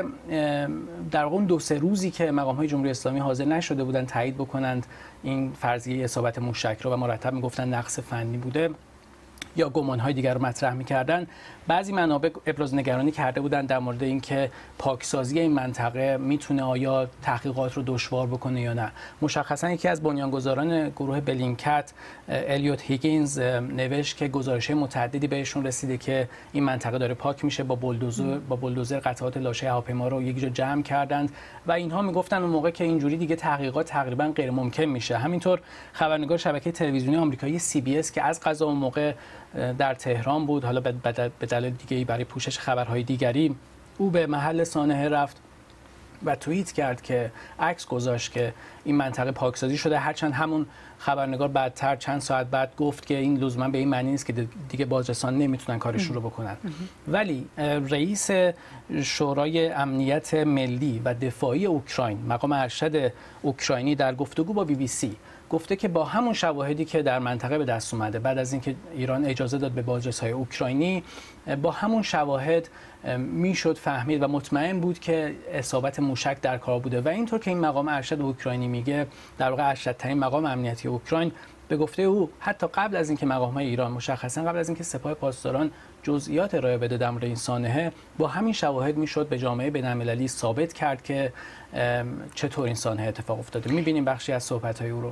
در واقع اون 2-3 روزی که مقام‌های جمهوری اسلامی حاضر نشده بودن تایید بکنند این فرضیه اصابت موشک رو و مرتب میگفتن نقص فنی بوده یا گمان‌های دیگر رو مطرح می‌کردن، بعضی منابع ابراز نگرانی کرده بودن در مورد اینکه پاکسازی این منطقه میتونه آیا تحقیقات رو دشوار بکنه یا نه. مشخصاً یکی از بنیانگذاران گروه بلینکت، الیوت هیگینز، نوشت که گزارش‌های متعددی بهشون رسیده که این منطقه داره پاک میشه، با بولدوزر قطعات لاشه هواپیما رو یک جا جمع کردند و اینها میگفتن اون موقع که اینجوری دیگه تحقیقات تقریباً غیر ممکن میشه. همینطور خبرنگار شبکه تلویزیونی آمریکایی CBS که از قضا اون موقع در تهران بود، حالا به دلیل دیگه‌ای برای پوشش خبرهای دیگری، او به محل سانحه رفت و توییت کرد که عکس گذاشت که این منطقه پاکسازی شده، هرچند همون خبرنگار بعدتر چند ساعت بعد گفت که این لزوما به این معنی نیست که دیگه بازرسان نمیتونن کارشون رو بکنن. ولی رئیس شورای امنیت ملی و دفاعی اوکراین، مقام ارشد اوکراینی، در گفتگو با BBC گفته که با همون شواهدی که در منطقه به دست اومده بعد از اینکه ایران اجازه داد به بازرس‌های اوکراینی، با همون شواهد میشد فهمید و مطمئن بود که اصابت موشک در کار بوده و اینطور که این مقام ارشد اوکراینی میگه، در واقع ارشدترین مقام امنیتی اوکراین، به گفته او حتی قبل از اینکه مقام‌های ایران، مشخصا قبل از اینکه سپاه پاسداران جزئیات ارائه بده در مورد این سانحه، با همین شواهد میشد به جامعه بین‌المللی ثابت کرد که چطور این سانحه اتفاق افتاده. می‌بینیم بخشی از صحبت‌های او رو.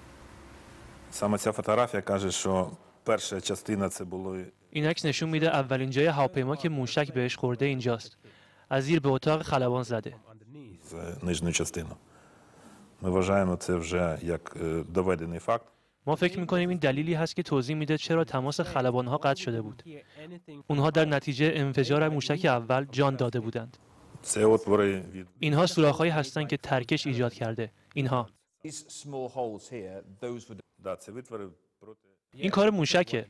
Саме ця фотографія каже, що перша частина це було. این عکس نشون میده اولین جای هواپیما که موشک بهش خورده اینجاست. از زیر به اتاق خلبان زده. З нижню частину. Ми вважаємо це вже як доведений факт. ما فکر می‌کنیم این دلیلی هست که توضیح میده چرا تماس خلبان‌ها قطع شده بود. اونها در نتیجه انفجار موشک اول جان داده بودند. اینها سوراخ‌هایی هستند که ترکش ایجاد کرده. اینها این کار موشکه.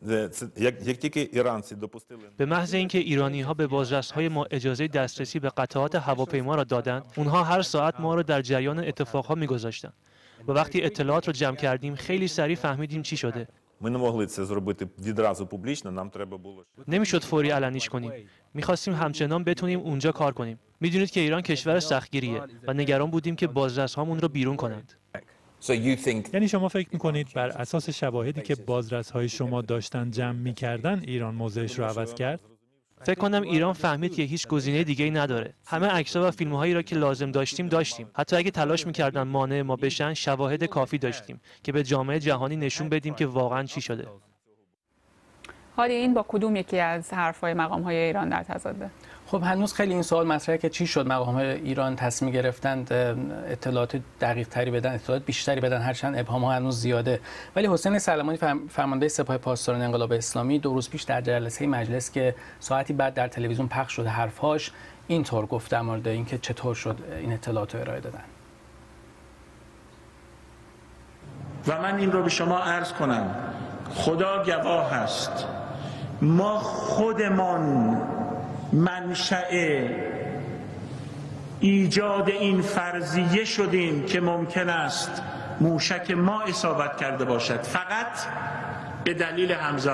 به محض اینکه ایرانی‌ها به بازرس‌های ما اجازه دسترسی به قطعات هواپیما را دادند، اونها هر ساعت ما را در جریان اتفاقها می‌گذاشتند. و وقتی اطلاعات رو جمع کردیم خیلی سریع فهمیدیم چی شده. نمیشد فوری علنیش کنیم. می‌خواستیم همچنان بتونیم اونجا کار کنیم. می‌دونید که ایران کشور سختگیریه و نگران بودیم که بازرس‌هامون رو بیرون کنند. یعنی شما فکر می‌کنید بر اساس شواهدی که بازرس‌های شما داشتن جمع می‌کردن ایران موضعش رو عوض کرد؟ فکر کنم ایران فهمید که هیچ گزینه دیگه‌ای نداره. همه عکس‌ها و فیلم‌هایی را که لازم داشتیم. حتی اگه تلاش می‌کردن مانع ما بشن، شواهد کافی داشتیم که به جامعه جهانی نشون بدیم که واقعاً چی شده. حالا این با کدوم یکی از حرف‌های مقام‌های ایران در تضاده؟ خب هنوز خیلی این سوال مطرحه که چی شد مقام‌های ایران تصمیم گرفتند اطلاعات دقیق‌تری بدن، اطلاعات بیشتری بدن، هرچند ابهام‌ها هنوز زیاده. ولی حسین سلمانی فرمانده سپاه پاسداران انقلاب اسلامی 2 روز پیش در جلسه مجلس که ساعتی بعد در تلویزیون پخش شده حرف‌هاش اینطور گفت در مورد اینکه چطور شد این اطلاعات رو ارائه دادن. و من این رو به شما عرض کنم، خدا گواه است، ما خودمان منشأ ایجاد این فرضیه شدیم که ممکن است موشک ما اصابت کرده باشد، فقط به دلیل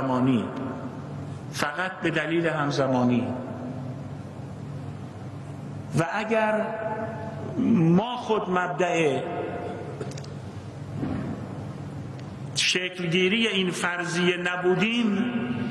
همزمانی. و اگر ما خود مبدأ شکلگیری این فرضیه نبودیم،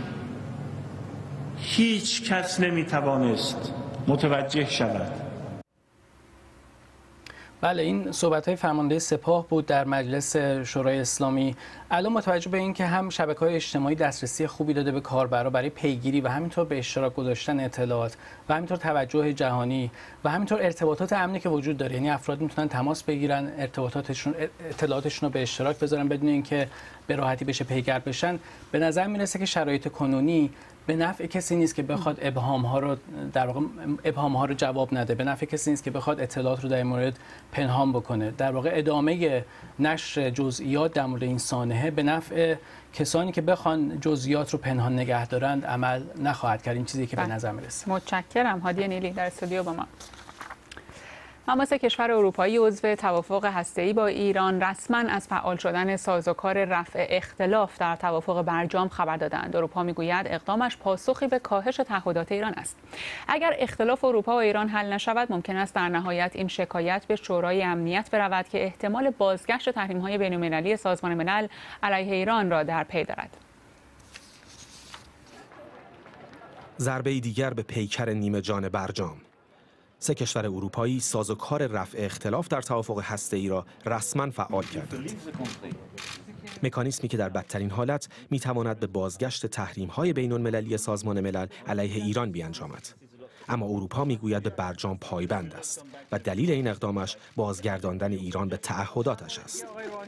هیچ کس نمیتوانست متوجه شود. بله، این صحبت‌های فرمانده سپاه بود در مجلس شورای اسلامی. الان با توجه به اینکه هم شبکه‌های اجتماعی دسترسی خوبی داده به کاربرا برای پیگیری و همینطور به اشتراک گذاشتن اطلاعات و همینطور توجه جهانی و همینطور ارتباطات امنی که وجود داره، یعنی افراد میتونن تماس بگیرن، اطلاعاتشون رو به اشتراک بذارن بدون اینکه به راحتی بشه پیگرد بشن، به نظر میرسه که شرایط کنونی به نفع کسی نیست که بخواد ابهام ها رو جواب نده، به نفع کسی نیست که بخواد اطلاعات رو در این مورد پنهان بکنه. در واقع ادامه نشر جزئیات در مورد این سانحه به نفع کسانی که بخوان جزئیات رو پنهان نگه دارند عمل نخواهد کرد. این چیزی که به نظر میرسه. متشکرم. هادی نیلی در استودیو با ما. اما 3 کشور اروپایی عضو توافق هسته‌ای با ایران رسما از فعال شدن سازوکار رفع اختلاف در توافق برجام خبر دادند. اروپا میگوید اقدامش پاسخی به کاهش تعهدات ایران است. اگر اختلاف اروپا و ایران حل نشود، ممکن است در نهایت این شکایت به شورای امنیت برود که احتمال بازگشت تحریم‌های بین‌المللی سازمان ملل علیه ایران را در پی دارد. ضربه دیگر به پیکر نیمه جان برجام. 3 کشور اروپایی سازوکار رفع اختلاف در توافق هسته‌ای را رسما فعال کردند. مکانیزمی که در بدترین حالت می‌تواند به بازگشت تحریم‌های بین‌المللی سازمان ملل علیه ایران بیانجامد. اما اروپا میگوید به برجام پایبند است و دلیل این اقدامش بازگرداندن ایران به تعهداتش است.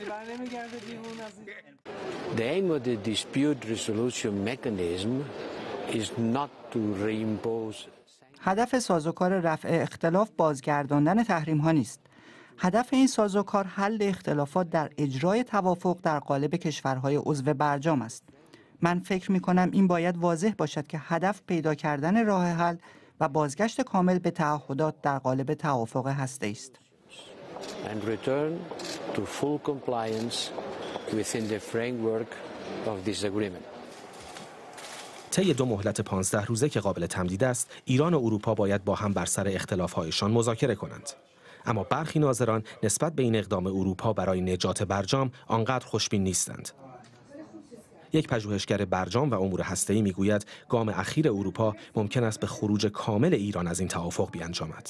The aim of the dispute resolution mechanism is not to reimpose. هدف سازوکار رفع اختلاف بازگرداندن تحریم‌ها نیست. هدف این سازوکار حل اختلافات در اجرای توافق در قالب کشورهای عضو برجام است. من فکر می‌کنم این باید واضح باشد که هدف پیدا کردن راه حل و بازگشت کامل به تعهدات در قالب توافق هسته‌ای است. And return to full compliance within the framework of this agreement. طی 2 مهلت 15 روزه که قابل تمدید است، ایران و اروپا باید با هم بر سر اختلاف‌هایشان مذاکره کنند. اما برخی ناظران نسبت به این اقدام اروپا برای نجات برجام آنقدر خوشبین نیستند. یک پژوهشگر برجام و امور هسته‌ای میگوید گام اخیر اروپا ممکن است به خروج کامل ایران از این توافق بیانجامد.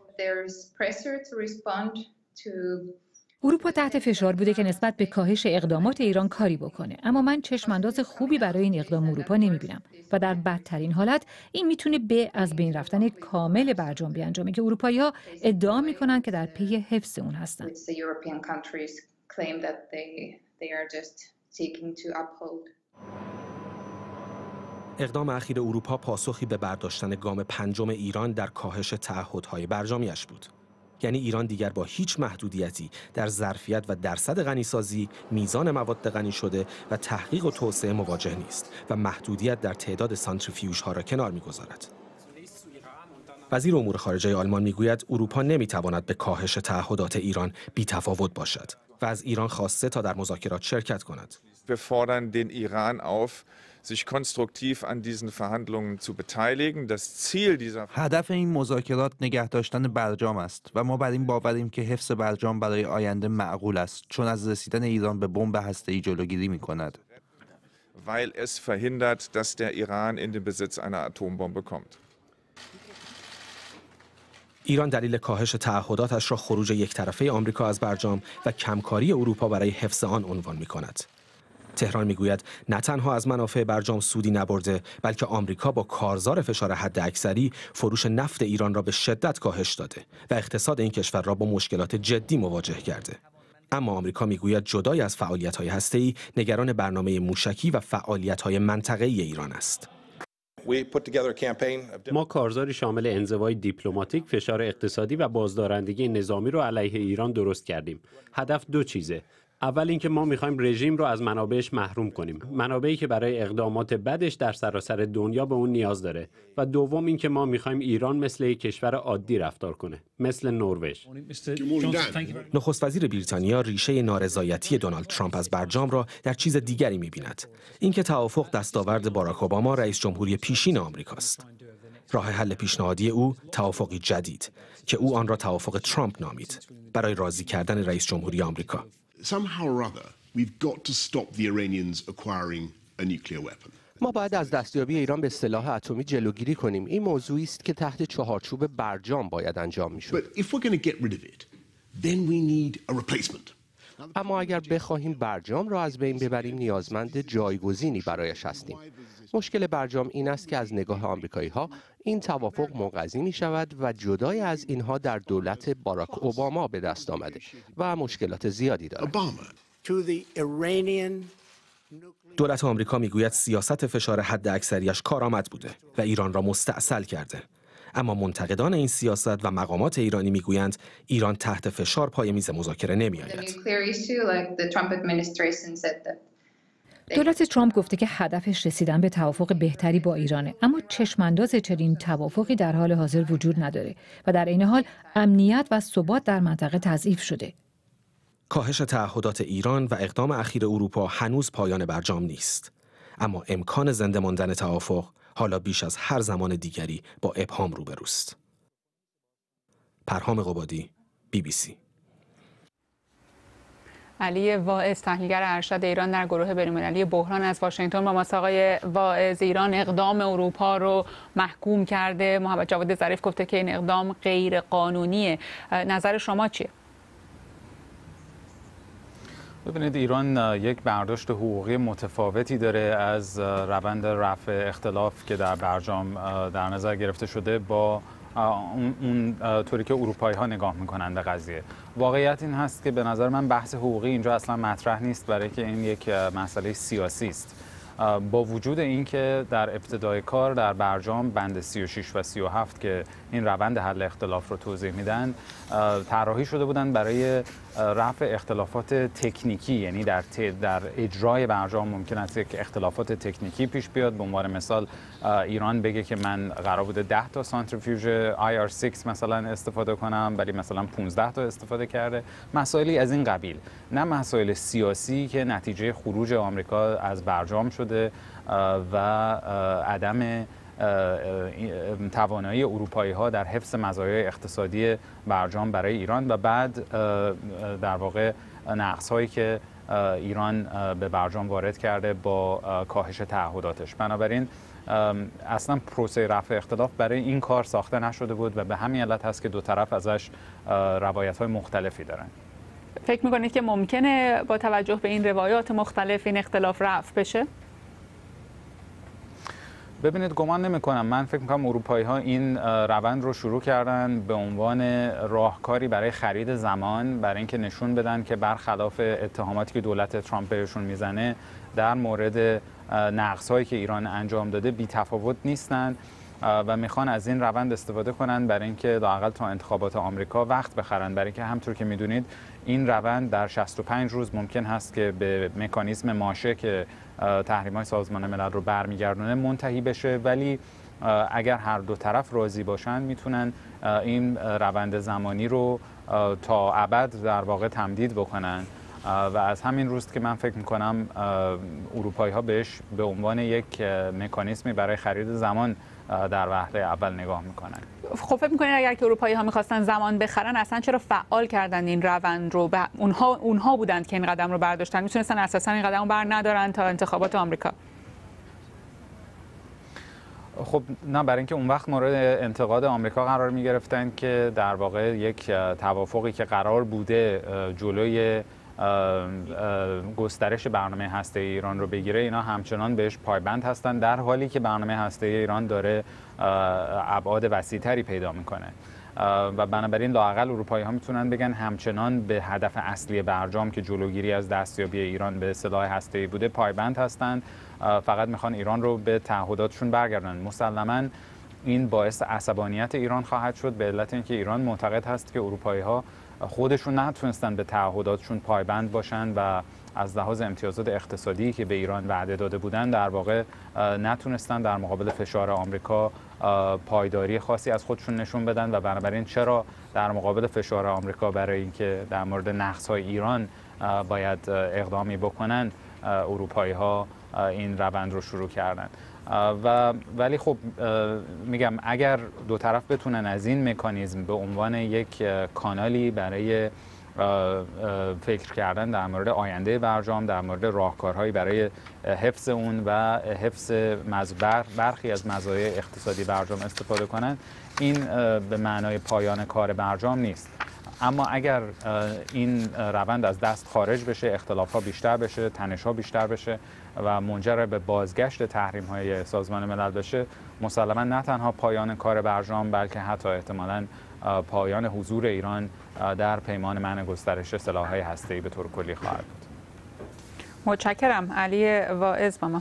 اروپا تحت فشار بوده که نسبت به کاهش اقدامات ایران کاری بکنه، اما من چشمانداز خوبی برای این اقدام اروپا نمیبینم و در بدترین حالت این میتونه به از بین رفتن کامل برجام بیانجامه که اروپایی‌ها ادعا میکنن که در پی حفظ اون هستند. اقدام اخیر اروپا پاسخی به برداشتن گام 5 ایران در کاهش تعهدهای برجامیش بود. یعنی ایران دیگر با هیچ محدودیتی در ظرفیت و درصد غنیسازی، میزان مواد غنی شده و تحقیق و توسعه مواجه نیست و محدودیت در تعداد سانتریفیوژها را کنار می‌گذارد. وزیر امور خارجه آلمان میگوید اروپا نمیتواند به کاهش تعهدات ایران بی‌تفاوت باشد و از ایران خواسته تا در مذاکرات شرکت کند. Wir fordern den Iran auf, sich konstruktiv an diesen Verhandlungen zu beteiligen. Das Ziel dieser هدف این مذاکرات نگه داشتن برجام است و ما بر این باوریم که حفظ برجام برای آینده معقول است، چون از رسیدن ایران به بمب هسته‌ای جلوگیری می‌کند. weil es verhindert, dass der Iran in den Besitz einer Atombombe kommt. ایران دلیل کاهش تعهداتش را خروج یک طرفه آمریکا از برجام و کمکاری اروپا برای حفظ آن عنوان می‌کند. تهران میگوید نه تنها از منافع برجام سودی نبرده، بلکه آمریکا با کارزار فشار حداکثری فروش نفت ایران را به شدت کاهش داده و اقتصاد این کشور را با مشکلات جدی مواجه کرده. اما آمریکا میگوید جدای از فعالیت‌های هسته‌ای نگران برنامه موشکی و فعالیت‌های منطقه‌ای ایران است. ما کارزاری شامل انزوای دیپلماتیک، فشار اقتصادی و بازدارندگی نظامی رو علیه ایران درست کردیم. هدف 2 چیزه. اول اینکه ما می‌خوایم رژیم رو از منابعش محروم کنیم، منابعی که برای اقدامات بدش در سراسر دنیا به اون نیاز داره، و دوم اینکه ما می‌خوایم ایران مثل یک کشور عادی رفتار کنه، مثل نروژ. نخست وزیر بریتانیا ریشه نارضایتی دونالد ترامپ از برجام را در چیز دیگری می‌بیند، اینکه توافق دستاورد باراک اوباما رئیس جمهوری پیشین آمریکاست. راه حل پیشنهادی او توافقی جدید که او آن را توافق ترامپ نامید برای راضی کردن رئیس جمهوری آمریکا. Somehow or other, we've got to stop the Iranians acquiring a nuclear weapon. ما باید از دستیابی ایران به سلاح اتمی جلوگیری کنیم. این موضوعی است که تحت چهارچوب برجام باید انجام می‌شد. But if we're going to get rid of it, then we need a replacement. اما اگر بخواهیم برجام را از بین ببریم نیازمند جایگزینی برایش هستیم. مشکل برجام این است که از نگاه آمریکایی‌ها این توافق منقضی می شود و جدای از اینها در دولت باراک اوباما به دست آمده و مشکلات زیادی دارد. دولت آمریکا میگوید سیاست فشار حداکثریش کارآمد بوده و ایران را مستعسل کرده. اما منتقدان این سیاست و مقامات ایرانی میگویند ایران تحت فشار پای میز مذاکره نمیآید. دولت ترامپ گفته که هدفش رسیدن به توافق بهتری با ایرانه، اما چشمانداز چنین توافقی در حال حاضر وجود نداره و در این حال امنیت و ثبات در منطقه تضعیف شده. کاهش تعهدات ایران و اقدام اخیر اروپا هنوز پایان برجام نیست، اما امکان زنده ماندن توافق حالا بیش از هر زمان دیگری با ابهام روبروست. پرهام قبادی، BBC. علی واعظ، تحلیلگر ارشد ایران در گروه بین‌المللی بحران از واشنگتن با ماست. آقای واعظ، ایران اقدام اروپا رو محکوم کرده. محمد جواد ظریف گفته که این اقدام غیر قانونیه. نظر شما چیه؟ ببینید، ایران یک برداشت حقوقی متفاوتی داره از روند رفع اختلاف که در برجام در نظر گرفته شده با اون طوری که اروپایی ها نگاه میکنن به قضیه. واقعیت این هست که به نظر من بحث حقوقی اینجا اصلا مطرح نیست، برای که این یک مسئله سیاسی است. با وجود اینکه در ابتدای کار در برجام بند 36 و 37 که این روند حل اختلاف رو توضیح میدن طراحی شده بودن برای رفع اختلافات تکنیکی، یعنی در اجرای برجام ممکن است یک اختلافات تکنیکی پیش بیاد. به عنوان مثال ایران بگه که من قرار بوده 10 تا سانتریفیوژ IR6 مثلا استفاده کنم ولی مثلا 15 تا استفاده کرده. مسائلی از این قبیل، نه مسائل سیاسی که نتیجه خروج آمریکا از برجام شده و عدم توانایی اروپایی ها در حفظ مزایای اقتصادی برجام برای ایران و بعد در واقع نقص هایی که ایران به برجام وارد کرده با کاهش تعهداتش. بنابراین اصلا پروسه رفع اختلاف برای این کار ساخته نشده بود و به همین علت هست که دو طرف ازش روایت های مختلفی دارن. فکر میکنید که ممکنه با توجه به این روایات مختلف این اختلاف رفع بشه؟ ببینید، گمان نمی کنم. من فکر میکنم اروپایی ها این روند رو شروع کردن به عنوان راهکاری برای خرید زمان، برای اینکه نشون بدن که برخلاف اتهاماتی که دولت ترامپ بهشون میزنه در مورد نقص هایی که ایران انجام داده بی تفاوت نیستن و میخوان از این روند استفاده کنن برای اینکه لااقل تا انتخابات آمریکا وقت بخرن، برای اینکه همطور که میدونید این روند در 65 روز ممکن هست که به مکانیزم ماشه که تحریم‌های سازمان ملل رو برمیگردونه منتهی بشه، ولی اگر هر دو طرف راضی باشن میتونن این روند زمانی رو تا ابد در واقع تمدید بکنن و از همین روست که من فکر میکنم اروپایی ها بهش به عنوان یک مکانیزمی برای خرید زمان در وهله اول نگاه میکنن. خب فکر میکنید اگر که اروپایی ها میخواستن زمان بخرن اصلا چرا فعال کردن این روند رو؟ اونها بودند که این قدم رو برداشتن، میتونستن اساسا این قدم رو بر ندارن تا انتخابات آمریکا. خب نه، برای اینکه اون وقت مورد انتقاد آمریکا قرار میگرفتن که در واقع یک توافقی که قرار بوده جلوی گسترش برنامه هسته‌ای ایران رو بگیره، اینا همچنان بهش پایبند هستن، در حالی که برنامه هسته‌ای ایران داره ابعاد وسیع‌تری پیدا میکنه و بنابراین لااقل اروپایی ها میتونن بگن همچنان به هدف اصلی برجام که جلوگیری از دستیابی ایران به سلاح هسته‌ای بوده پایبند هستن، فقط میخوان ایران رو به تعهداتشون برگردونن. مسلماً این باعث عصبانیت ایران خواهد شد به علت اینکه ایران معتقد هست که اروپایی ها خودشون نتونستن به تعهداتشون پایبند باشن و از لحاظ امتیازات اقتصادی که به ایران وعده داده بودن در واقع نتونستن در مقابل فشار آمریکا پایداری خاصی از خودشون نشون بدن و بنابراین چرا در مقابل فشار آمریکا برای اینکه در مورد نقص‌های ایران باید اقدامی بکنن اروپایی ها این روند رو شروع کردن. ولی خب میگم اگر دو طرف بتونن از این مکانیزم به عنوان یک کانالی برای فکر کردن در مورد آینده برجام، در مورد راهکارهایی برای حفظ اون و حفظ برخی از مزایای اقتصادی برجام استفاده کنن، این به معنای پایان کار برجام نیست. اما اگر این روند از دست خارج بشه، اختلاف‌ها بیشتر بشه، تنش‌ها بیشتر بشه و منجر به بازگشت تحریم‌های سازمان ملل بشه، مسلماً نه تنها پایان کار برجام بلکه حتی احتمالاً پایان حضور ایران در پیمان منع گسترش سلاح‌های هسته‌ای به طور کلی خواهد بود. متشکرم. علی واعظ با ما.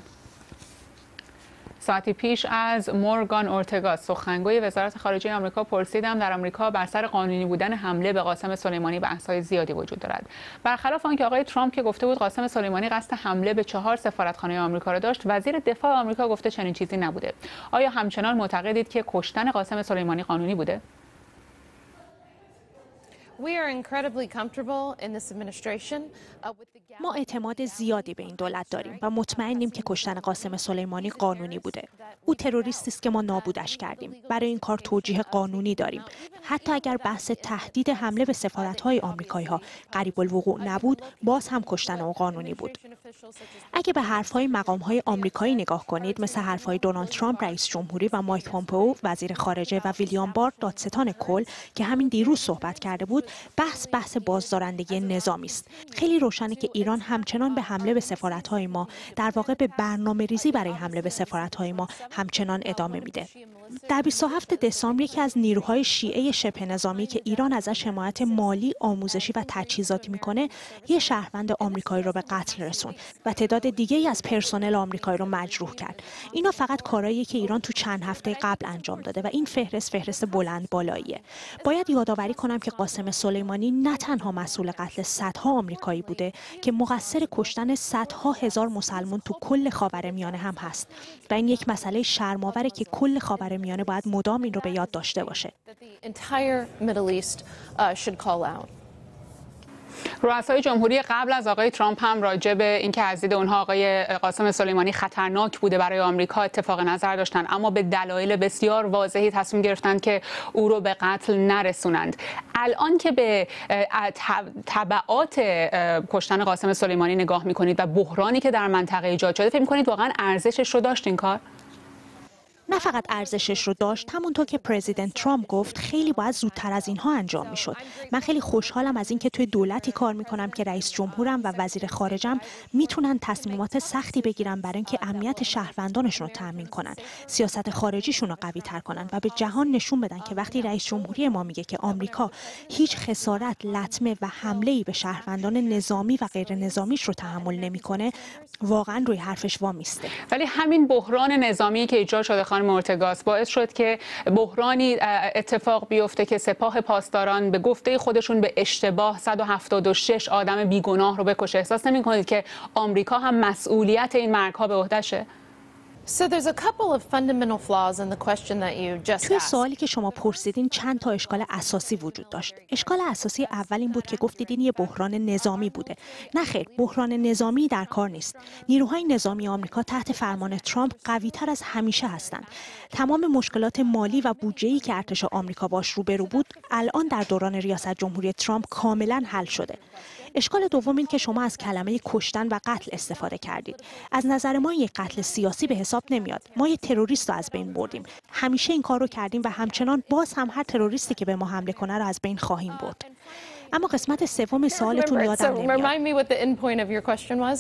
ساعتی پیش از مورگان اورتگا سخنگوی وزارت خارجه آمریکا پرسیدم در آمریکا بر سر قانونی بودن حمله به قاسم سلیمانی بحث‌های زیادی وجود دارد. برخلاف آنکه آقای ترامپ که گفته بود قاسم سلیمانی قصد حمله به 4 سفارتخانه آمریکا را داشت، وزیر دفاع آمریکا گفته چنین چیزی نبوده. آیا همچنان معتقدید که کشتن قاسم سلیمانی قانونی بوده؟ ما اعتماد زیادی به این دولت داریم و مطمئنیم که کشتن قاسم سلیمانی قانونی بوده. او تروریستی است که ما نابودش کردیم. برای این کار توجیه قانونی داریم. حتی اگر بحث تهدید حمله به سفارت‌های آمریکایی‌ها قریب الوقوع نبود، باز هم کشتن او قانونی بود. اگه به حرف‌های مقام‌های آمریکایی نگاه کنید، مثل حرف‌های دونالد ترامپ رئیس جمهوری و مایک پومپئو وزیر خارجه و ویلیام بار دادستان کل که همین دیروز صحبت کرده بود، بحث بازدارندگی نظامی است. خیلی روشنه که ایران همچنان به حمله به سفارت‌های ما، در واقع به برنامه‌ریزی برای حمله به سفارت‌های ما همچنان ادامه میده. در 27 دسامبر یکی از نیروهای شیعه شبه نظامی که ایران ازش حمایت مالی، آموزشی و تجهیزاتی میکنه، یه شهروند آمریکایی رو به قتل رسوند و تعداد دیگه‌ای از پرسنل آمریکایی رو مجروح کرد. اینا فقط کارهاییه که ایران تو چند هفته قبل انجام داده و این فهرست بلند بالاییه. باید یادآوری کنم که قاسم سلیمانی نه تنها مسئول قتل صدها آمریکایی بوده که مقصر کشتن صدها هزار مسلمان تو کل خاورمیانه هم هست و این یک مسئله شرم‌آوره که کل خاورمیانه باید مدام این رو به یاد داشته باشه. رؤسای جمهوری قبل از آقای ترامپ هم راجع به اینکه از دید اونها آقای قاسم سلیمانی خطرناک بوده برای آمریکا اتفاق نظر داشتن، اما به دلایل بسیار واضحی تصمیم گرفتند که او رو به قتل نرسونند. الان که به تبعات کشتن قاسم سلیمانی نگاه می‌کنید و بحرانی که در منطقه ایجاد شده، فکر می‌کنید واقعا ارزشش رو داشت این کار؟ نه فقط ارزشش رو داشت، همونطور که پرزیدنت ترامپ گفت خیلی باید زودتر از اینها انجام میشد. من خیلی خوشحالم از اینکه توی دولتی کار میکنم که رئیس جمهورم و وزیر خارجم میتونن تصمیمات سختی بگیرن برای اینکه امنیت شهروندانشون رو تامین کنن، سیاست خارجیشون رو قوی تر کنن و به جهان نشون بدن که وقتی رئیس جمهوری ما میگه که آمریکا هیچ خسارت، لطمه و حمله‌ای به شهروندان نظامی و غیر نظامیش رو تحمل نمیکنه، واقعا روی حرفش وامیسته. ولی همین بحران نظامی که ایجاد شده خانم اورتگاس باعث شد که بحرانی اتفاق بیفته که سپاه پاسداران به گفته خودشون به اشتباه 176 آدم بیگناه رو بکشه. احساس نمی‌کنید که آمریکا هم مسئولیت این مرگ‌ها به عهده‌شه؟ توی سوالی که شما پرسیدین چند تا اشکال اساسی وجود داشت. اشکال اساسی اول این بود که گفتید این یه بحران نظامی بوده. نه خیر، بحران نظامی در کار نیست. نیروهای نظامی آمریکا تحت فرمان ترامپ قوی‌تر از همیشه هستند. تمام مشکلات مالی و بودجه‌ای که ارتش آمریکا باش روبرو بود، الان در دوران ریاست جمهوری ترامپ کاملاً حل شده. اشکال دوم این که شما از کلمه کشتن و قتل استفاده کردید. از نظر ما یک قتل سیاسی به حساب نمیاد. ما یک تروریست رو از بین بردیم. همیشه این کار رو کردیم و همچنان باز هم هر تروریستی که به ما حمله کنه رو از بین خواهیم برد. اما قسمت سوم سوالتون یادم نمیاد.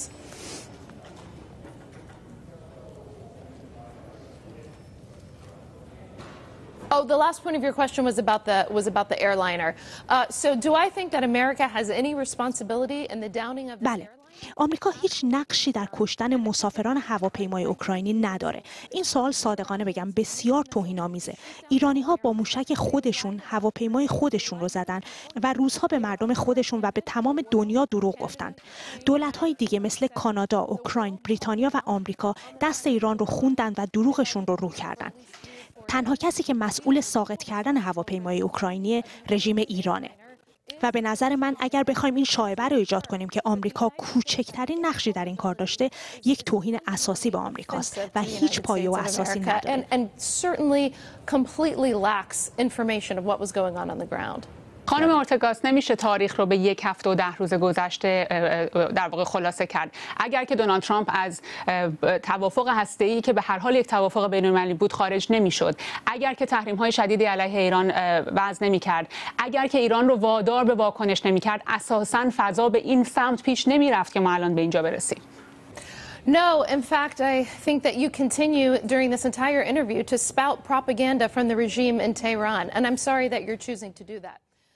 Oh, the last point of your question was about the airliner. So, do I think that America has any responsibility in the downing of the بله. آمریکا هیچ نقشی در کشتن مسافران هواپیمای اوکراینی نداره. این سوال صادقانه بگم بسیار توهین‌آمیزه. ایرانی‌ها با موشک خودشون هواپیمای خودشون رو زدن و روزها به مردم خودشون و به تمام دنیا دروغ گفتند. دولت‌های دیگه مثل کانادا، اوکراین، بریتانیا و آمریکا دست ایران رو خوندن و دروغشون رو رو کردن. تنها کسی که مسئول ساقط کردن هواپیمای اوکراینی رژیم ایرانه. و به نظر من اگر بخوایم این شایعه رو ایجاد کنیم که آمریکا کوچکترین نقشی در این کار داشته، یک توهین اساسی به آمریکاست و هیچ پایه و اساسی نداره. خانم اورتگاس، نمیشه تاریخ رو به 1 هفته و 10 روز گذشته در واقع خلاصه کرد. اگر که دونالد ترامپ از توافق هسته‌ای که به هر حال یک توافق بین‌المللی بود خارج نمیشد، اگر که تحریم‌های شدیدی علیه ایران وضع نمی‌کرد، اگر که ایران رو وادار به واکنش نمی‌کرد، اساساً فضا به این سمت پیش نمی‌رفت که ما الان به اینجا برسیم. No, in fact, I think that you continue during this entire interview to spout propaganda from the regime in Tehran, and I'm sorry that you're choosing to do that.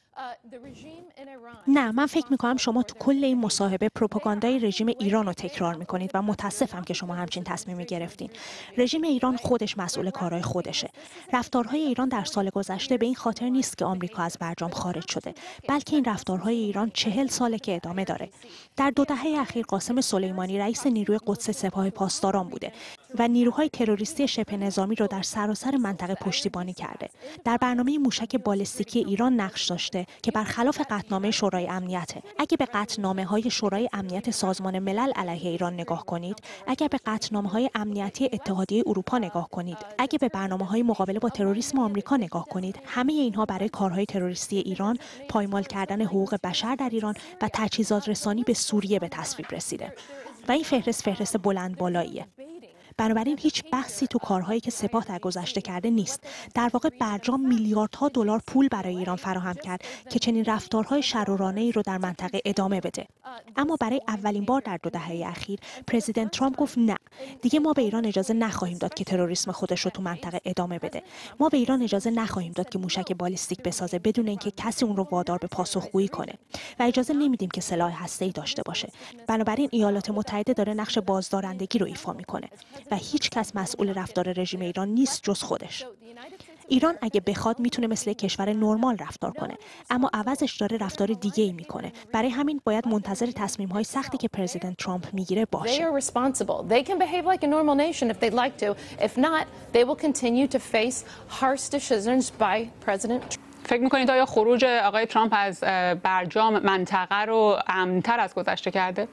نه، من فکر میکنم شما تو کل این مصاحبه پروپاگاندای رژیم ایران رو تکرار میکنید و متاسفم که شما همچین تصمیمی گرفتین. رژیم ایران خودش مسئول کارهای خودشه. رفتارهای ایران در سال گذشته به این خاطر نیست که آمریکا از برجام خارج شده، بلکه این رفتارهای ایران 40 ساله که ادامه داره. در 2 دهه اخیر قاسم سلیمانی رئیس نیروی قدس سپاه پاسداران بوده و نیروهای تروریستی شبه نظامی رو در سراسر منطقه پشتیبانی کرده. در برنامه موشک بالستیکی ایران نقش داشته که برخلاف قطعنامه شورای امنیته. اگه به قطعنامه‌های شورای امنیت سازمان ملل علیه ایران نگاه کنید، اگه به قطعنامه‌های امنیتی اتحادیه اروپا نگاه کنید، اگه به برنامه‌های مقابله با تروریسم آمریکا نگاه کنید، همه اینها برای کارهای تروریستی ایران، پایمال کردن حقوق بشر در ایران و تجهیزات رسانی به سوریه به تصویب رسیده. و این فهرست بلند بالاییه. بنابراین هیچ بحثی تو کارهایی که سپاه در گذشته کرده نیست. در واقع برجام میلیاردها دلار پول برای ایران فراهم کرد که چنین رفتارهای شرورانه‌ای رو در منطقه ادامه بده. اما برای اولین بار در 2 دهه اخیر پرزیدنت ترامپ گفت نه، دیگه ما به ایران اجازه نخواهیم داد که تروریسم خودش رو تو منطقه ادامه بده. ما به ایران اجازه نخواهیم داد که موشک بالستیک بسازه بدون اینکه کسی اون رو وادار به پاسخگویی کنه و اجازه نمیدیم که سلاح هسته‌ای داشته باشه. بنابراین ایالات متحده داره نقش بازدارندگی رو ایفا میکنه و هیچ کس مسئول رفتار رژیم ایران نیست جز خودش. ایران اگه بخواد میتونه مثل کشور نرمال رفتار کنه، اما عوضش داره رفتار دیگه‌ای میکنه. برای همین باید منتظر تصمیم‌های سختی که پرزیدنت ترامپ میگیره باشه. They are responsible. They can behave like a normal nation if they'd like to. If not, they will continue to face harsh decisions by President. فکر می‌کنید آیا خروج آقای ترامپ از برجام منطقه رو امن‌تر از گذشته کرده؟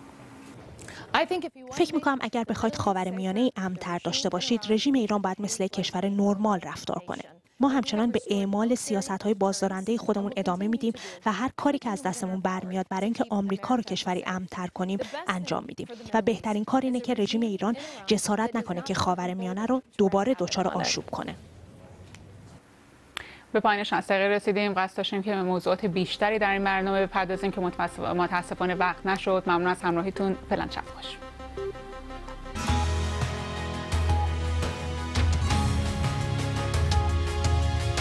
فکر میکنم اگر بخواید خاورمیانه امن‌تر داشته باشید، رژیم ایران باید مثل کشور نرمال رفتار کنه. ما همچنان به اعمال سیاست‌های بازدارنده خودمون ادامه میدیم و هر کاری که از دستمون برمیاد برای اینکه آمریکا رو کشوری امن‌تر کنیم انجام میدیم و بهترین کار اینه که رژیم ایران جسارت نکنه که خاورمیانه رو دوباره دچار آشوب کنه. به پایان 60 دقیقه رسیدیم. قصد داشتیم که به موضوعات بیشتری در این برنامه بپردازیم که متاسفانه وقت نشد. ممنون از همراهیتون. فعلا شب خوش.